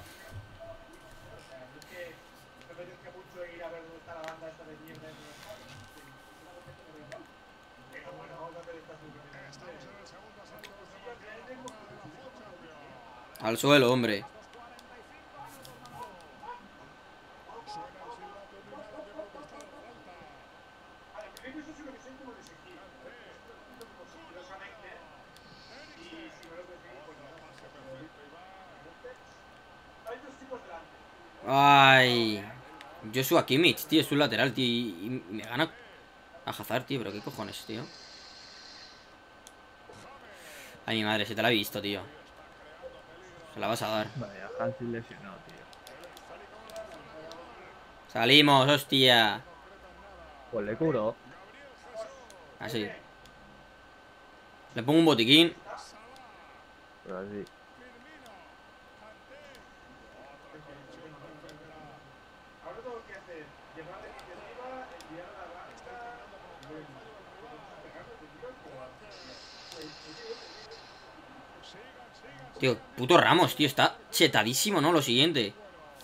Al suelo, hombre. Ay. Joshua Kimmich, tío, es un lateral, tío. Y me gana a Hazard, tío. Pero qué cojones, tío. Ay, mi madre, se te la he visto, tío. Se la vas a dar. Vaya, Hansi lesionado, tío. Salimos, hostia. Pues le curo. Así. Le pongo un botiquín. Pero así. Tío, puto Ramos, tío. Está chetadísimo, ¿no? Lo siguiente.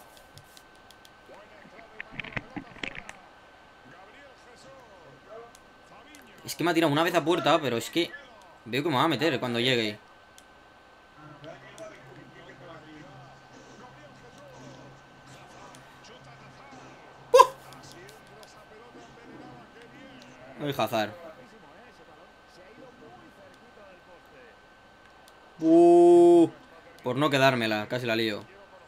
Es que me ha tirado una vez a puerta, pero es que veo que me va a meter cuando llegue. El Hazard. Por no quedármela, casi la lío.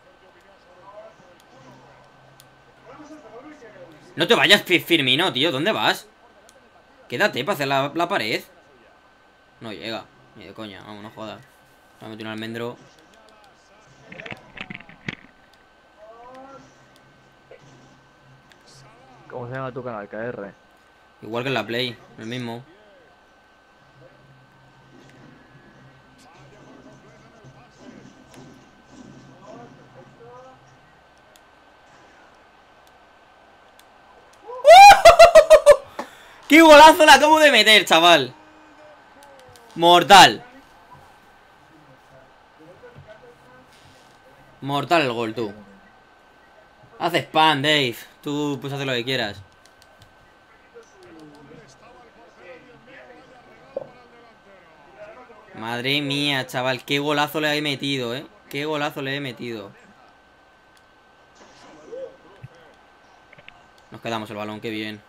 No te vayas, Firmino, tío. ¿Dónde vas? Quédate para hacer la pared. No llega. Ni de coña, vamos, no jodas. Me ha metido un almendro. ¿Cómo se llama tu canal, KR? Igual que en la Play, el mismo. ¡Qué golazo la acabo de meter, chaval! Mortal. Mortal el gol, tú. Haz spam, Dave. Tú puedes hacer lo que quieras. Madre mía, chaval. Qué golazo le he metido, Qué golazo le he metido. Nos quedamos el balón, qué bien.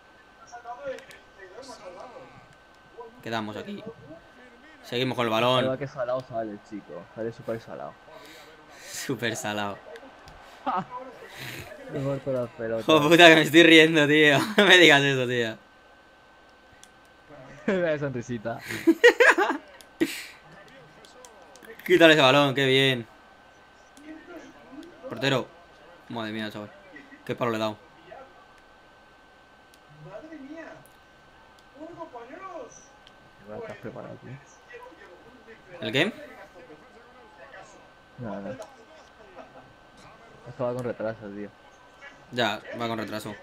Quedamos aquí. Seguimos con el Ahí balón. va que salado sale el chico. Sale súper salado. Súper salado. Me he muerto las pelotas. Oh, puta, que me estoy riendo, tío. No me digas eso, tío. Vaya sonrisita. Quítale ese balón, qué bien. Portero. Madre mía, chaval. Qué palo le he dado. Ya estás preparado, tío. ¿El qué? Nada. Esto va con retraso, tío. Ya, va con retraso.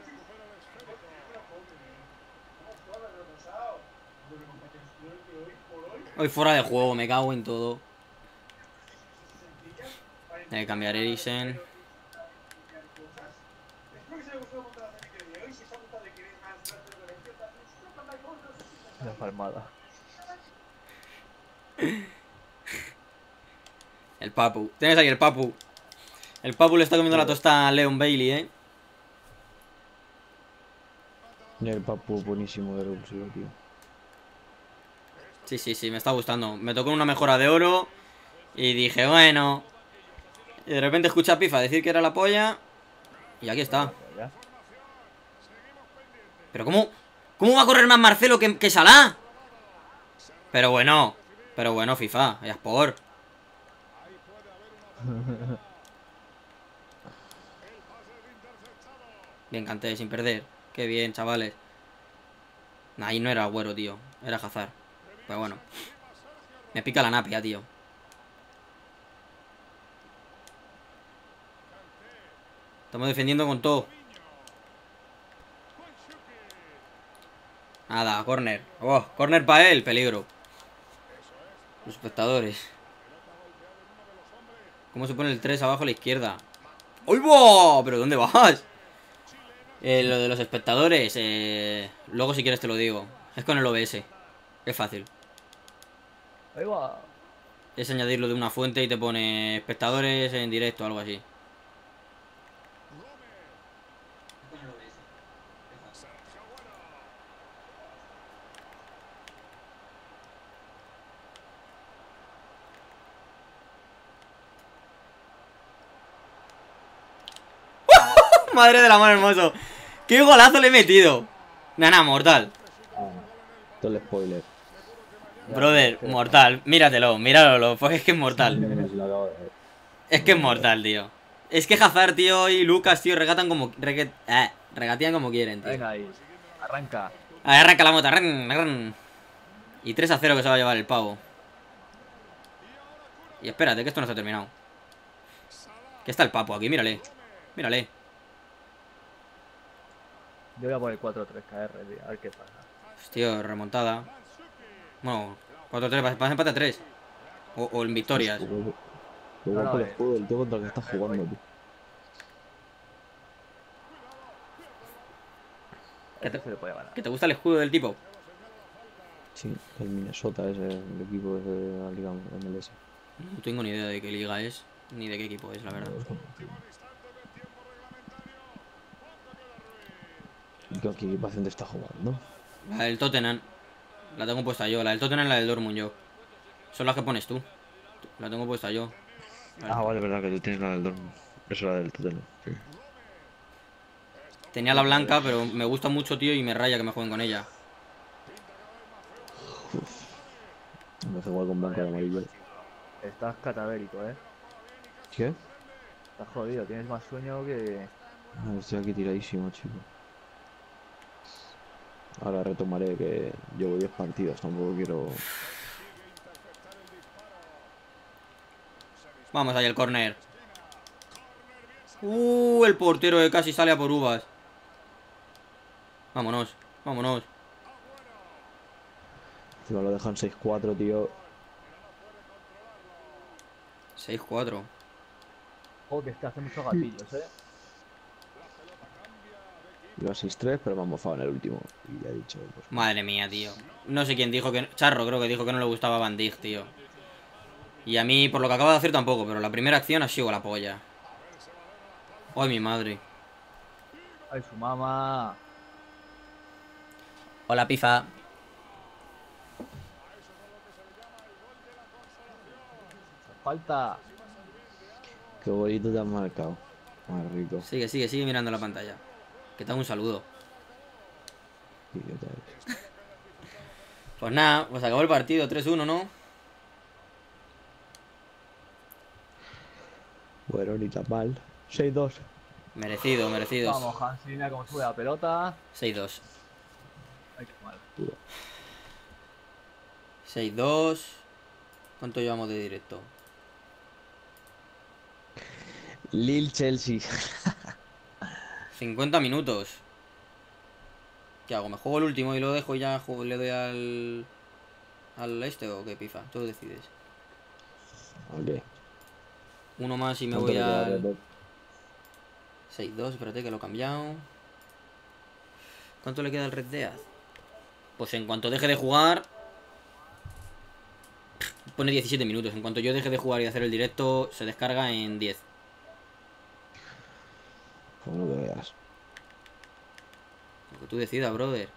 Hoy fuera de juego, me cago en todo. Hay que cambiar Eriksen. La palmada. El Papu. Tienes ahí el Papu. El Papu le está comiendo la tosta a Leon Bailey, ¿eh? Y el papu buenísimo de Rupsio, tío. Sí, sí, sí, me está gustando. Me tocó una mejora de oro. Y dije, bueno. Y de repente escuché a Pifa decir que era la polla. Y aquí está. Ya. Pero ¿cómo va a correr más Marcelo que Salah? Pero bueno, FIFA, ya es por. Bien, Kanté, sin perder. Qué bien, chavales. Nah, ahí no era Agüero, tío. Era Hazard. Pero bueno. Me pica la napia, tío. Estamos defendiendo con todo. Nada, córner. Oh, córner para él, peligro. Los espectadores. ¿Cómo se pone el 3 abajo a la izquierda? ¡Uy, va! ¿Pero dónde vas? Lo de los espectadores, luego si quieres te lo digo. Es con el OBS. Es fácil. Ahí va. Es añadirlo de una fuente y te pone espectadores en directo o algo así. Madre del amor hermoso. ¡Qué golazo le he metido! Nana, mortal. Todo el spoiler. Brother, mortal. Míratelo, míralo, pues es que es mortal. Lo acabo de ver. Es que es mortal, tío. Es que Hazard, tío, y Lucas, tío, regatean como quieren, tío. Venga ahí. Arranca. Ahí arranca la moto, Y 3-0 que se va a llevar el pavo. Y espérate, que esto no se ha terminado. Que está el papo aquí, mírale. Mírale. Yo voy a poner 4-3 KR, tío. A ver qué pasa. Tío, remontada. Bueno, 4-3, vas a empate a 3. O en victorias. Qué guapo el juego del tío contra el que estás jugando, tío. Este se le puede ganar. ¿Que te gusta el escudo del tipo? Sí, el Minnesota es el equipo de la Liga MLS. No tengo ni idea de qué liga es, ni de qué equipo es, la verdad. ¿Y qué equipación te está jugando? La del Tottenham. La tengo puesta yo. La del Tottenham y la del Dortmund yo. Son las que pones tú. La tengo puesta yo. Vale. Ah, vale, verdad que tú tienes la del Dortmund. Eso es la del Tottenham, sí. Tenía la blanca, pero me gusta mucho, tío, y me raya que me jueguen con ella. Me hace igual con blanca y amarillo. Estás catavérico, ¿Qué? Estás jodido, tienes más sueño que... Estoy aquí tiradísimo, chico. Ahora retomaré que llevo 10 partidos, tampoco quiero... Vamos ahí el córner. El portero que casi sale a por uvas. Vámonos, vámonos. Encima lo dejan 6-4, tío. 6-4. Joder, que este hace muchos gatillos, Iba 6-3, pero me han mofado en el último. Y ya he dicho, pues... Madre mía, tío. No sé quién dijo que... Charro creo que dijo que no le gustaba Van Dijk, tío. Y a mí, por lo que acaba de hacer tampoco, pero la primera acción ha sido la polla. Ay, mi madre. Ay, su mamá. Hola, Pifa. Falta. Qué bonito te has marcado. Más rico. Sigue mirando la pantalla. Que te hago un saludo. Sí, ¿qué tal? Pues nada, pues acabó el partido 3-1, ¿no? Bueno, ni tan mal. 6-2. Merecidos. Vamos, Hansi, mira cómo sube la pelota. 6-2. Ay, qué mal. 6-2. ¿Cuánto llevamos de directo? Lil Chelsea. 50 minutos. ¿Qué hago? ¿Me juego el último y lo dejo y ya le doy al este o qué, Pifa? Tú decides. Ok. Uno más y me ¿Cuánto voy le queda al Red al... Dead? 6-2, espérate que lo he cambiado. ¿Cuánto le queda al Red Dead? Pues en cuanto deje de jugar... Pone 17 minutos. En cuanto yo deje de jugar y de hacer el directo, se descarga en 10. Pues lo que veas. Lo que tú decidas, brother.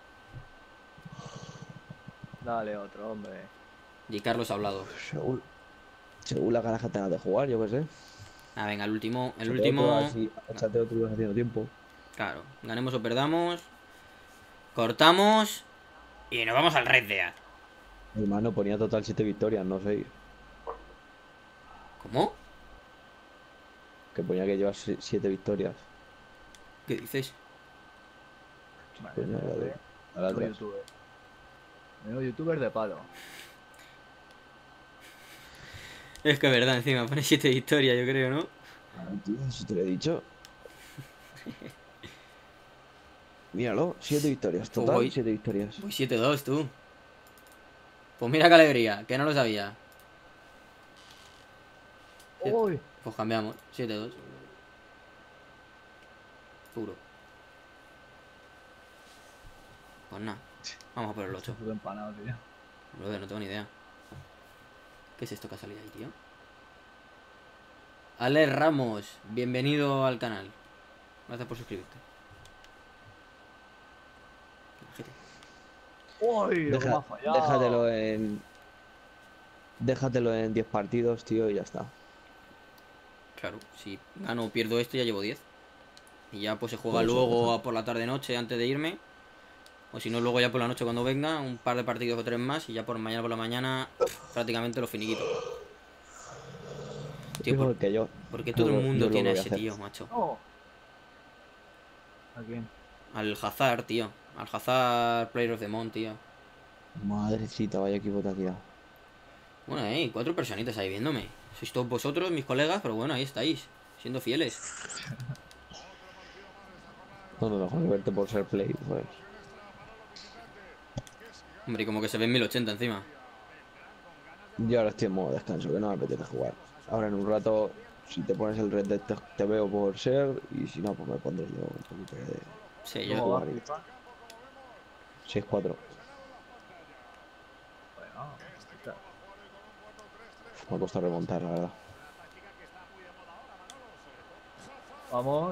Dale otro, hombre. Y Carlos ha hablado. Según la ganas que tengas de jugar, yo qué sé. Ah, venga, el último. El Échate último... otro, así, échate otro y vas haciendo tiempo. Claro. Ganemos o perdamos. Cortamos. Y nos vamos al Red Dead. Hermano, ponía total 7 victorias, no 6. ¿Cómo? Que ponía que llevas 7 victorias. ¿Qué dices? Vale, Coño, la de- a la menudo atrás. youtuber. Menudo youtuber de palo. Es que es verdad, encima pone 7 victorias, yo creo, ¿no? Ay, tío, si te lo he dicho. Míralo, 7 victorias, total, Voy. 7 victorias. Voy 7-2, tú. Pues mira qué alegría, que no lo sabía. Sí. ¡Uy! Pues cambiamos, 7-2. Puro. Pues nada, vamos a por el 8. Puto empanado, tío. Brother, no tengo ni idea. ¿Qué es esto que ha salido ahí, tío? Ale Ramos, bienvenido al canal. Gracias por suscribirte. Ojete. ¡Uy! Lo que me ha fallado. Déjatelo en 10 partidos, tío, y ya está. Claro, si gano o pierdo esto ya llevo 10. Y ya pues se juega Por eso, luego deja. por la tarde-noche antes de irme. O si no, luego ya por la noche cuando venga, un par de partidos o 3 más. Y ya por mañana por la mañana prácticamente lo finiquito. Tío, Mejor que yo. ¿por qué todo el Yo mundo lo tiene a voy a ese hacer. tío, macho? ¡No! ¿A quién? Al Hazard, tío. Al Hazard Player of the Month, tío. Madrecita, vaya equipo te ha tirado. Bueno, 4 personitas ahí viéndome. Sois todos vosotros, mis colegas, pero bueno, ahí estáis. Siendo fieles. No, mejor que verte por ser play, pues. Hombre, y como que se ve en 1080 encima. Yo ahora estoy en modo descanso, que no me apetece jugar. Ahora en un rato, si te pones el Red Dead te veo por ser, y si no, pues me pondré yo un poquito de Sí, ¿Cómo yo... va, jugar y- FIFA? 6-4. Bueno, está. Me ha costado remontar, la verdad. Vamos.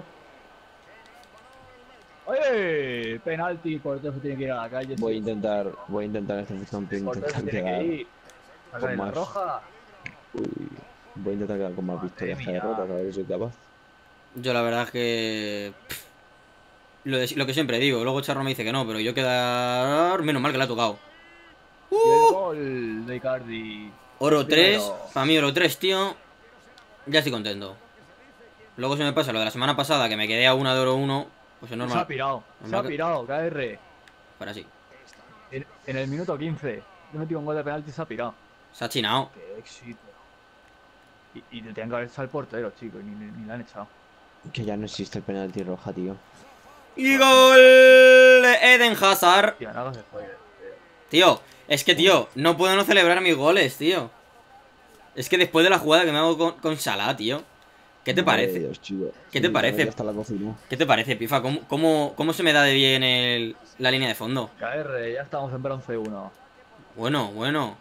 ¡Oye! Penalti, Cortés se tiene que ir a la calle. Voy a sí. intentar este campeón Cortés se intentar tiene quedar. que ir. Saca con la más. roja. Uy, voy a intentar quedar con más Madre victorias que mía. derrotas, a ver si soy capaz. Yo la verdad es que... Lo que siempre digo, luego Charro me dice que no, pero yo quedar... Menos mal que le ha tocado. Y el gol de Icardi. Oro 3, Primero. para mí oro 3, tío. Ya estoy contento. Luego se me pasa lo de la semana pasada, que me quedé a una de oro 1. Pues es Se ha normal. pirado. Se Normal ha que- pirado, KR. Para así. En el minuto 15. Le he metido un gol de penalti y se ha pirado. Se ha chinado. Qué éxito. Y le tenían que haber echado el portero, chico. Y ni le han echado. Que ya no existe el penalti roja, tío. Y gol de Eden Hazard. Tío, no hagas spoiler. Tío, es que, tío, no puedo no celebrar mis goles, tío. Es que después de la jugada que me hago con Salah, tío. ¿Qué te Madre de parece? Dios, chico. ¿Qué te parece? Ya está la cocina. ¿Qué te parece, Pifa? ¿Cómo se me da de bien la línea de fondo? KR, ya estamos en bronce 1. Bueno.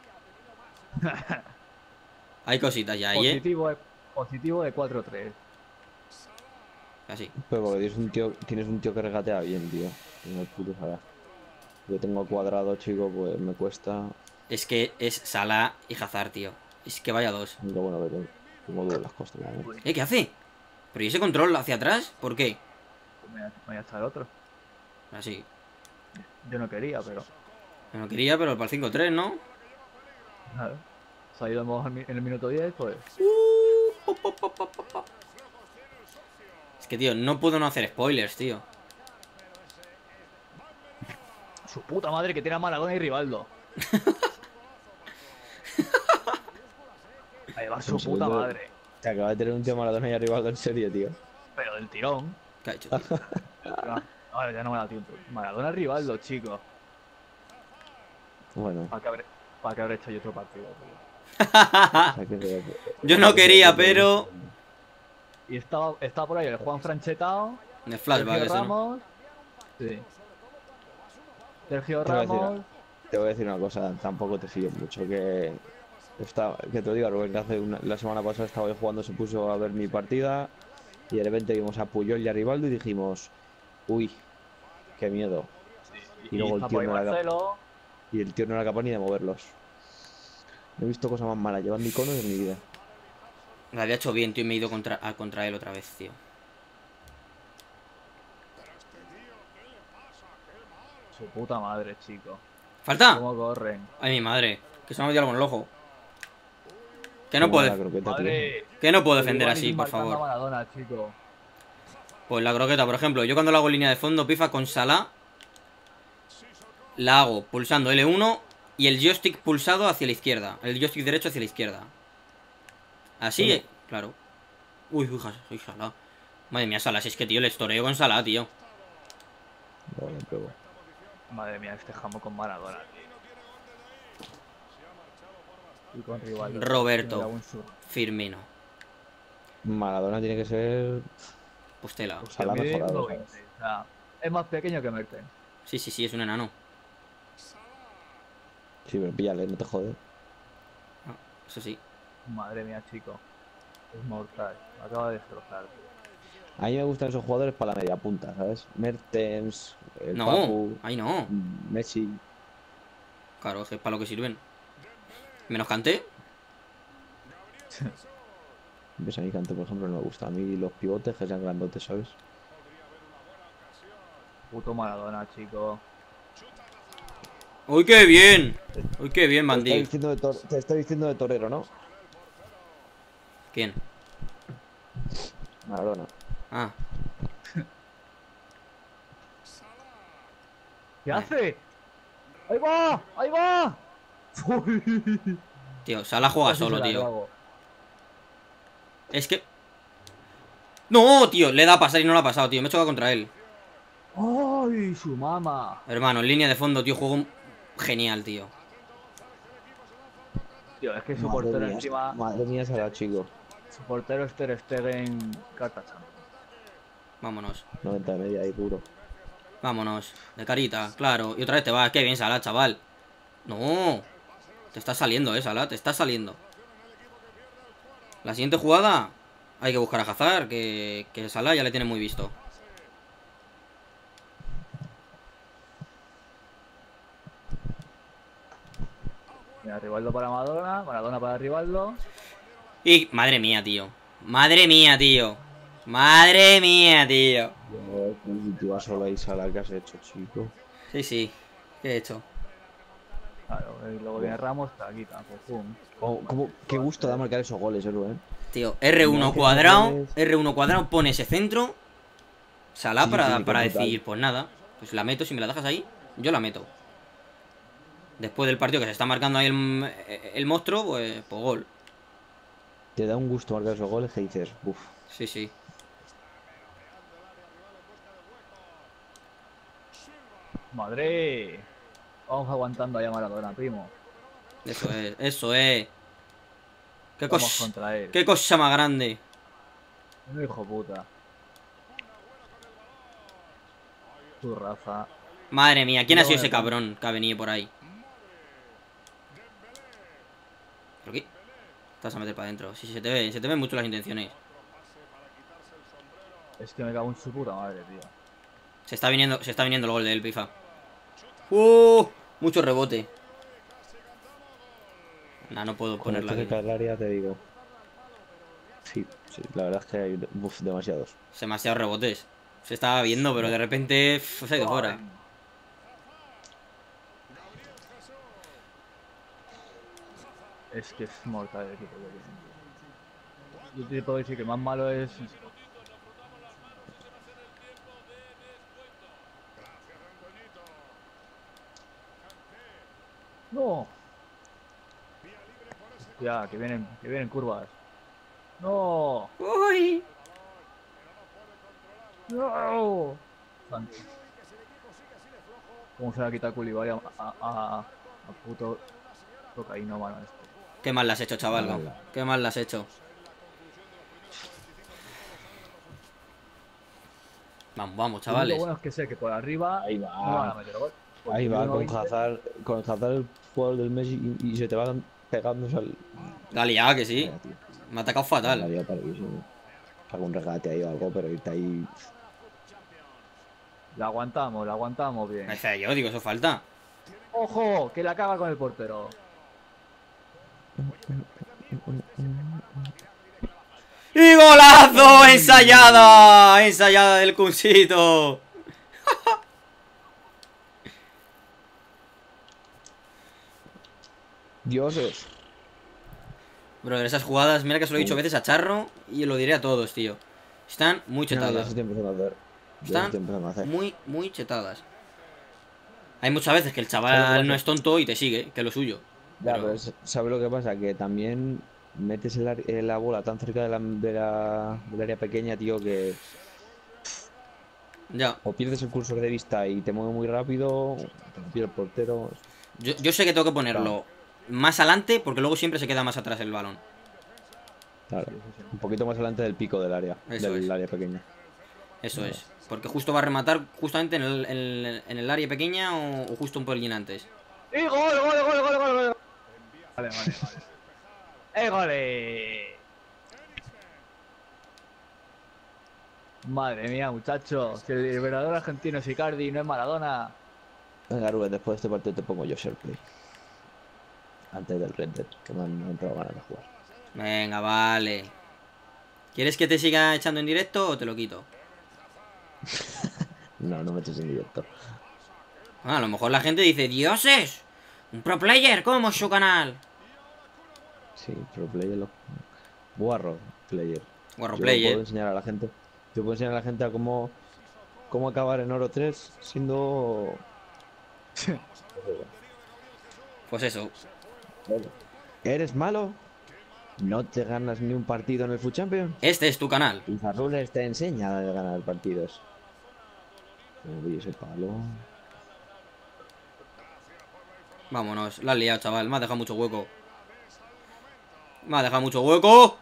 Hay cositas ya ahí, Positivo de 4-3. Así. Pero porque tienes un tío que regatea bien, tío. En el puto Salah. Yo tengo al cuadrado, chico, pues me cuesta. Es que es Salah y Hazard, tío. Es que vaya dos. Lo bueno que tengo dudas las costas, la verdad. ¿Qué hace? ¿Pero y ese control hacia atrás? ¿Por qué? Me voy a echar otro. Así. Yo no quería, pero. Yo no quería, pero para el 5-3, ¿no? Nada. Se ha ido en el minuto 10, pues. Es que, tío, no puedo no hacer spoilers, tío. Su puta madre que tiene a Maradona y Rivaldo. su Un puta segundo. madre. Te acaba de tener un tío Maradona y a Rivaldo en serio, tío. Pero del tirón. ¿Qué ha hecho, tío? Ahora ya no me da tiempo. Maradona Rivaldo, chicos. Bueno, ¿Para qué habré hecho yo otro partido, tío? o sea que Yo no quería, pero... Y estaba por ahí el Juan Franchetao, De flashback Sergio ese, ¿no? Ramos. Sí. Sergio Te voy a decir, Ramos. te voy a decir una cosa, tampoco te fíes mucho, que te lo digo, Rubén, que la semana pasada estaba yo jugando, se puso a ver mi partida y de repente vimos a Puyol y a Rivaldo y dijimos, uy, qué miedo. Y luego está por ahí Marcelo. y el tío no era capaz ni de moverlos. No he visto cosa más mala llevando iconos en mi vida. Lo había hecho bien, tío, y me he ido contra él otra vez, tío. Su puta madre, chico. ¿Falta? ¿Cómo corren? Ay, mi madre. Que se me ha metido algo en el ojo. Que no Toma puedo, la croqueta, tío. Madre. que no puedo defender así, por Marcando a favor. Maradona, chico. Pues la croqueta, por ejemplo, yo cuando la hago línea de fondo, pifa con Salah, la hago pulsando L1 y el joystick pulsado hacia la izquierda. El joystick derecho hacia la izquierda. Así, Bueno. claro. Uy, Salah. Madre mía, Salah, si es que, tío, le estoreo con Salah, tío. Vale, pruebo. Madre mía, este jamón con Maradona, tío. Y con Rivaldo. Roberto. Me da un sur. Firmino. Maradona tiene que ser Pues tela. Pues Salah que mide mejorado, 1,20, ¿sabes? o sea, es más pequeño que Mertens. Sí, sí, sí, es un enano. Sí, pero píllale, no te jode. Ah, eso sí. Madre mía, chico. Es mortal. Me acaba de destrozar, tío. A mí me gustan esos jugadores para la media punta, ¿sabes? Mertens, el No, Papu, ahí no. Messi. Claro, es que es para lo que sirven. Menos Kanté. Ves a mí Kanté, por ejemplo, no me gusta. A mí los pivotes que sean grandotes, ¿sabes? Puto Maradona, chico. ¡Uy, qué bien! ¡Uy, qué bien, Te estoy Mandy! diciendo te estoy diciendo de torero, ¿no? ¿Quién? Maradona. Ah, ¿Qué Vale. hace? ¡Ahí va! ¡Ahí va! Uy. tío, Salah juega Casi solo, se la tío. clavo. Es que... ¡No, tío! Le da a pasar y no lo ha pasado, tío. Me he chocado contra él. ¡Ay, su mama! Hermano, en línea de fondo, tío, juego genial, tío. Tío, es que su portero encima. Madre mía, será chico. Su portero es Ter Stegen Cartachan. Vámonos. 90 de media ahí puro. Vámonos. De carita, claro. Y otra vez te vas. Qué bien, Salah, chaval. No. Te está saliendo, Salah. Te está saliendo. La siguiente jugada... Hay que buscar a Hazard, que Salah ya le tiene muy visto. Mira, Rivaldo para Maradona, Maradona para Rivaldo. Y... Madre mía, tío. Madre mía, tío. Madre mía, tío. Y tú vas solo ahí, Salah, ¿qué has hecho, chico? Sí, sí. ¿Qué he hecho? Claro, y luego viene Ramos, taquita, pues pum. Qué gusto da marcar esos goles, Rubén. Tío, R1 cuadrado. R1 cuadrado, pone ese centro. Salah Sí, para brutal. decir, pues nada. Pues la meto, si me la dejas ahí, yo la meto. Después del partido que se está marcando ahí el monstruo, pues gol. Te da un gusto marcar esos goles que dices, uff. Sí, sí. ¡Madre! Vamos aguantando ahí a Maradona, primo. Eso es, eso es. Qué Vamos cosa, contra él. qué cosa más grande. Un hijo puta. Tu raza. Madre mía, ¿quién ha sido Luego ese me pongo- cabrón que ha venido por ahí? ¿Pero qué? Te vas a meter para adentro. Sí, se te ven mucho las intenciones. Es que me cago en su puta madre, tío. Se está viniendo el gol del Pifa. Mucho rebote. Nah, no puedo Cuando ponerla esté aquí. cerca del área te digo. Sí, sí, la verdad es que hay demasiados. Demasiados rebotes. Se estaba viendo, pero de repente se ha ido fuera. Es que es mortal el equipo que tiene. Yo te puedo decir que más malo es. ¡No! Ya, que vienen curvas. No. ¡Uy! No. Santo. ¿Cómo se le ha quitado Koulibaly a puto cocaína, mano este? Qué mal la has hecho, chaval. Ala. Qué mal la has hecho. Vamos, vamos, Lo único chavales. bueno es que sé que por arriba Ahí no van a va. meter gol. Porque Ahí el va 1.20 con Hazard el jugador del Messi y se te van pegándose al. La ha liado, que sí. Vaya, tío. Me ha atacado La fatal. liado paradísimo. Algún regate ahí o algo, pero irte ahí. la aguantamos bien. Me decía yo, digo, eso falta. ¡Ojo! Que la caga con el portero. ¡Y golazo! ¡Ensayada! ¡Ensayada del Cunsito! Dioses. Brother, esas jugadas, mira que se lo he dicho veces a Charro y lo diré a todos, tío. Están muy No, ya se chetadas. está empezando a hacer. Ya se Están está empezando a hacer. muy, muy chetadas. Hay muchas veces que el ¿Sabes lo que chaval no pasa? es tonto y te sigue, que es lo suyo. Ya, Pero- pero ¿sabes lo que pasa? Que también metes la bola tan cerca del área pequeña, tío, que Ya. o pierdes el cursor de vista y te mueve muy rápido, te lo pide el portero. Yo sé que tengo que ponerlo más adelante porque luego siempre se queda más atrás el balón. Claro, Sí, sí, sí. un poquito más adelante del pico del área, Eso del es. área pequeña. Eso es. Porque justo va a rematar justamente en el área pequeña o justo un pelín antes. ¡Y gol! Vale. ¡Gole! Madre mía, muchachos. Si el verdadero argentino es Icardi y no es Maradona. Venga, Rubén, después de este partido te pongo yo Play. Antes del Red Dead, que me han entrado ganas de jugar. Venga, vale. ¿Quieres que te siga echando en directo o te lo quito? No, no me eches en directo. Ah, a lo mejor la gente dice, ¡Dioses! ¡Un pro player! ¿Cómo es su canal? Sí, pro player lo. Guarro player. Guarro Yo puedo player. enseñar a la gente. Yo puedo enseñar a la gente a cómo acabar en oro 3 siendo. Pues eso. ¿Eres malo? No te ganas ni un partido en el Food Champions. Este es tu canal. Y Farrules te enseña a ganar partidos. Uy, ese palo. Vámonos. La has liado, chaval. Me ha dejado mucho hueco. Me ha dejado mucho hueco.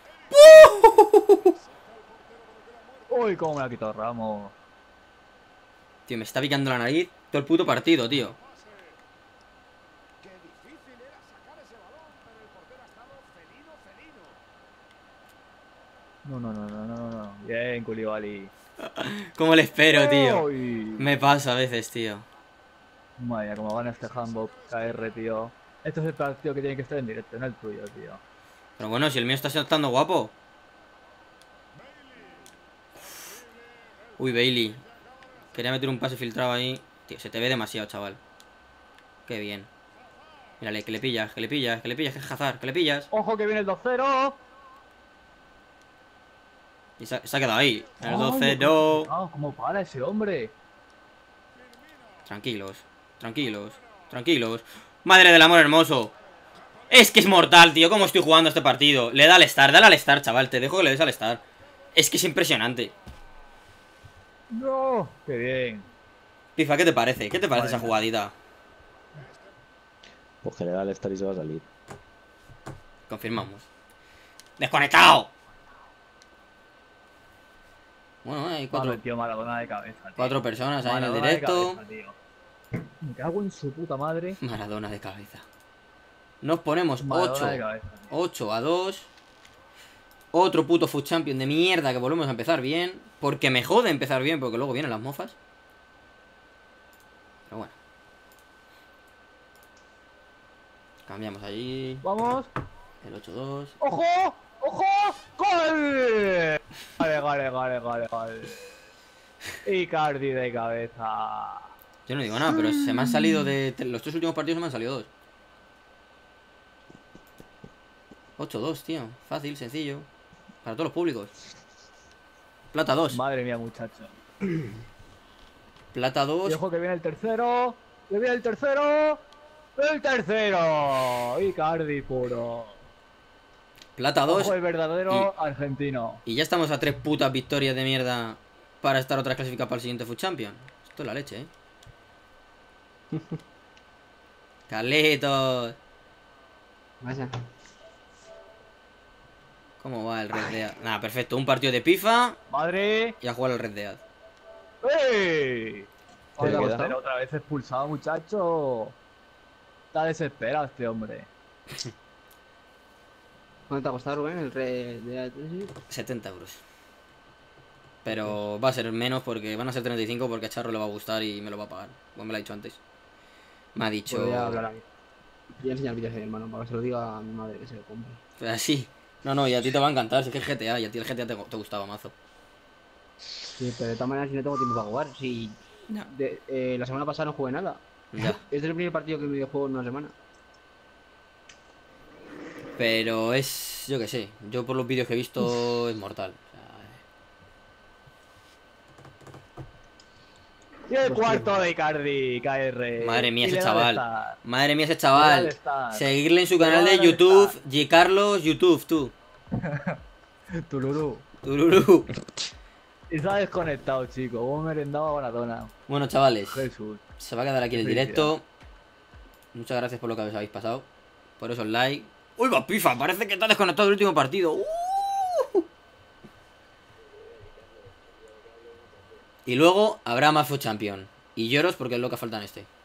Uy, cómo me la ha quitado Ramos. Tío, me está picando la nariz todo el puto partido, tío. No. Bien, Koulibaly. ¿Cómo le espero, tío? Uy. Me pasa a veces, tío. Madre mía, cómo gana este handball KR, tío. Este es el partido que tiene que estar en directo, no el tuyo, tío. Pero bueno, si el mío está estando guapo. Uy, Bailey. Quería meter un pase filtrado ahí. Tío, se te ve demasiado, chaval. Qué bien. Mírale, que le pillas, que es Hazard, que le pillas. ¡Ojo que viene el 2-0! Y se ha quedado ahí. El Ay, 12-2. ¿Cómo para ese hombre? Tranquilos, tranquilos, tranquilos. Madre del amor hermoso. Es que es mortal, tío. ¿Cómo estoy jugando este partido? Le da al Star, dale al Star, chaval. Te dejo que le des al Star. Es que es impresionante. ¡No! ¡Qué bien! Pifa, ¿qué te parece? ¿Qué te parece Madre esa jugadita? Pues que le da al Star y se va a salir. Confirmamos. ¡Desconectado! Bueno, hay Ha metido Maradona de cabeza, tío. cuatro personas ahí en el Maradona de directo. cabeza, tío. Me cago en su puta madre. Maradona de cabeza. Nos ponemos Maradona de cabeza. 8-2. Otro puto Food Champion de mierda que volvemos a empezar bien. Porque me jode empezar bien, porque luego vienen las mofas. Pero bueno. Cambiamos allí. ¡Vamos! El 8-2. ¡Ojo! ¡Ojo! ¡Gol! Gol. Icardi de cabeza. Yo no digo nada, pero se me han salido de... Los tres últimos partidos se me han salido dos. 8-2, tío. Fácil, sencillo. Para todos los públicos. Plata 2. Madre mía, muchacho. Plata Y 2. ojo que viene el tercero. ¡Que viene el tercero! ¡El tercero! Icardi puro. Plata 2. Ojo, el verdadero argentino. Y ya estamos a 3 putas victorias de mierda para estar otra clasificada para el siguiente Food Champion. Esto es la leche, Carlitos. Vaya. ¿Cómo va el Red Dead? Nada, perfecto. Un partido de pifa Madre. y a jugar al Red Dead. ¡Ey! ¿Qué le Oiga, queda? pero otra vez expulsado, muchacho. Está desesperado este hombre. ¿Cuánto te ha costado, Rubén, el Red Dead? 70 euros. Pero va a ser menos porque van a ser 35 porque a Charro le va a gustar y me lo va a pagar. Como me lo ha dicho antes. Me ha dicho... Voy a hablar a mí. Voy a enseñar vídeos a mi hermano para que se lo diga a mi madre que se lo compre. Pues así. No, y a ti te va a encantar. Si es que es GTA y a ti el GTA te gustaba mazo. Sí, pero de todas maneras si no tengo tiempo para jugar. Si Ya. la semana pasada no jugué nada. Ya. Este es el primer partido que me juego en una semana. Pero es... Yo qué sé. Yo por los vídeos que he visto es mortal. O sea, Y el cuarto de Icardi, KR. Madre mía, Y ese le da de chaval. estar. Madre mía, ese Le da chaval. de estar. Seguirle en su Le canal da de de YouTube. estar. G. Carlos YouTube, tú. Tururú. Tururú. Y se ha desconectado, chico. Hemos merendado a Maradona. Bueno, chavales. Jesús. Se va a quedar aquí el Felicidad. directo. Muchas gracias por lo que habéis pasado. Por esos likes. ¡Uy, va, pifa! Parece que está desconectado el último partido. Y luego habrá más Food Champion. Y lloros porque es lo que falta en este.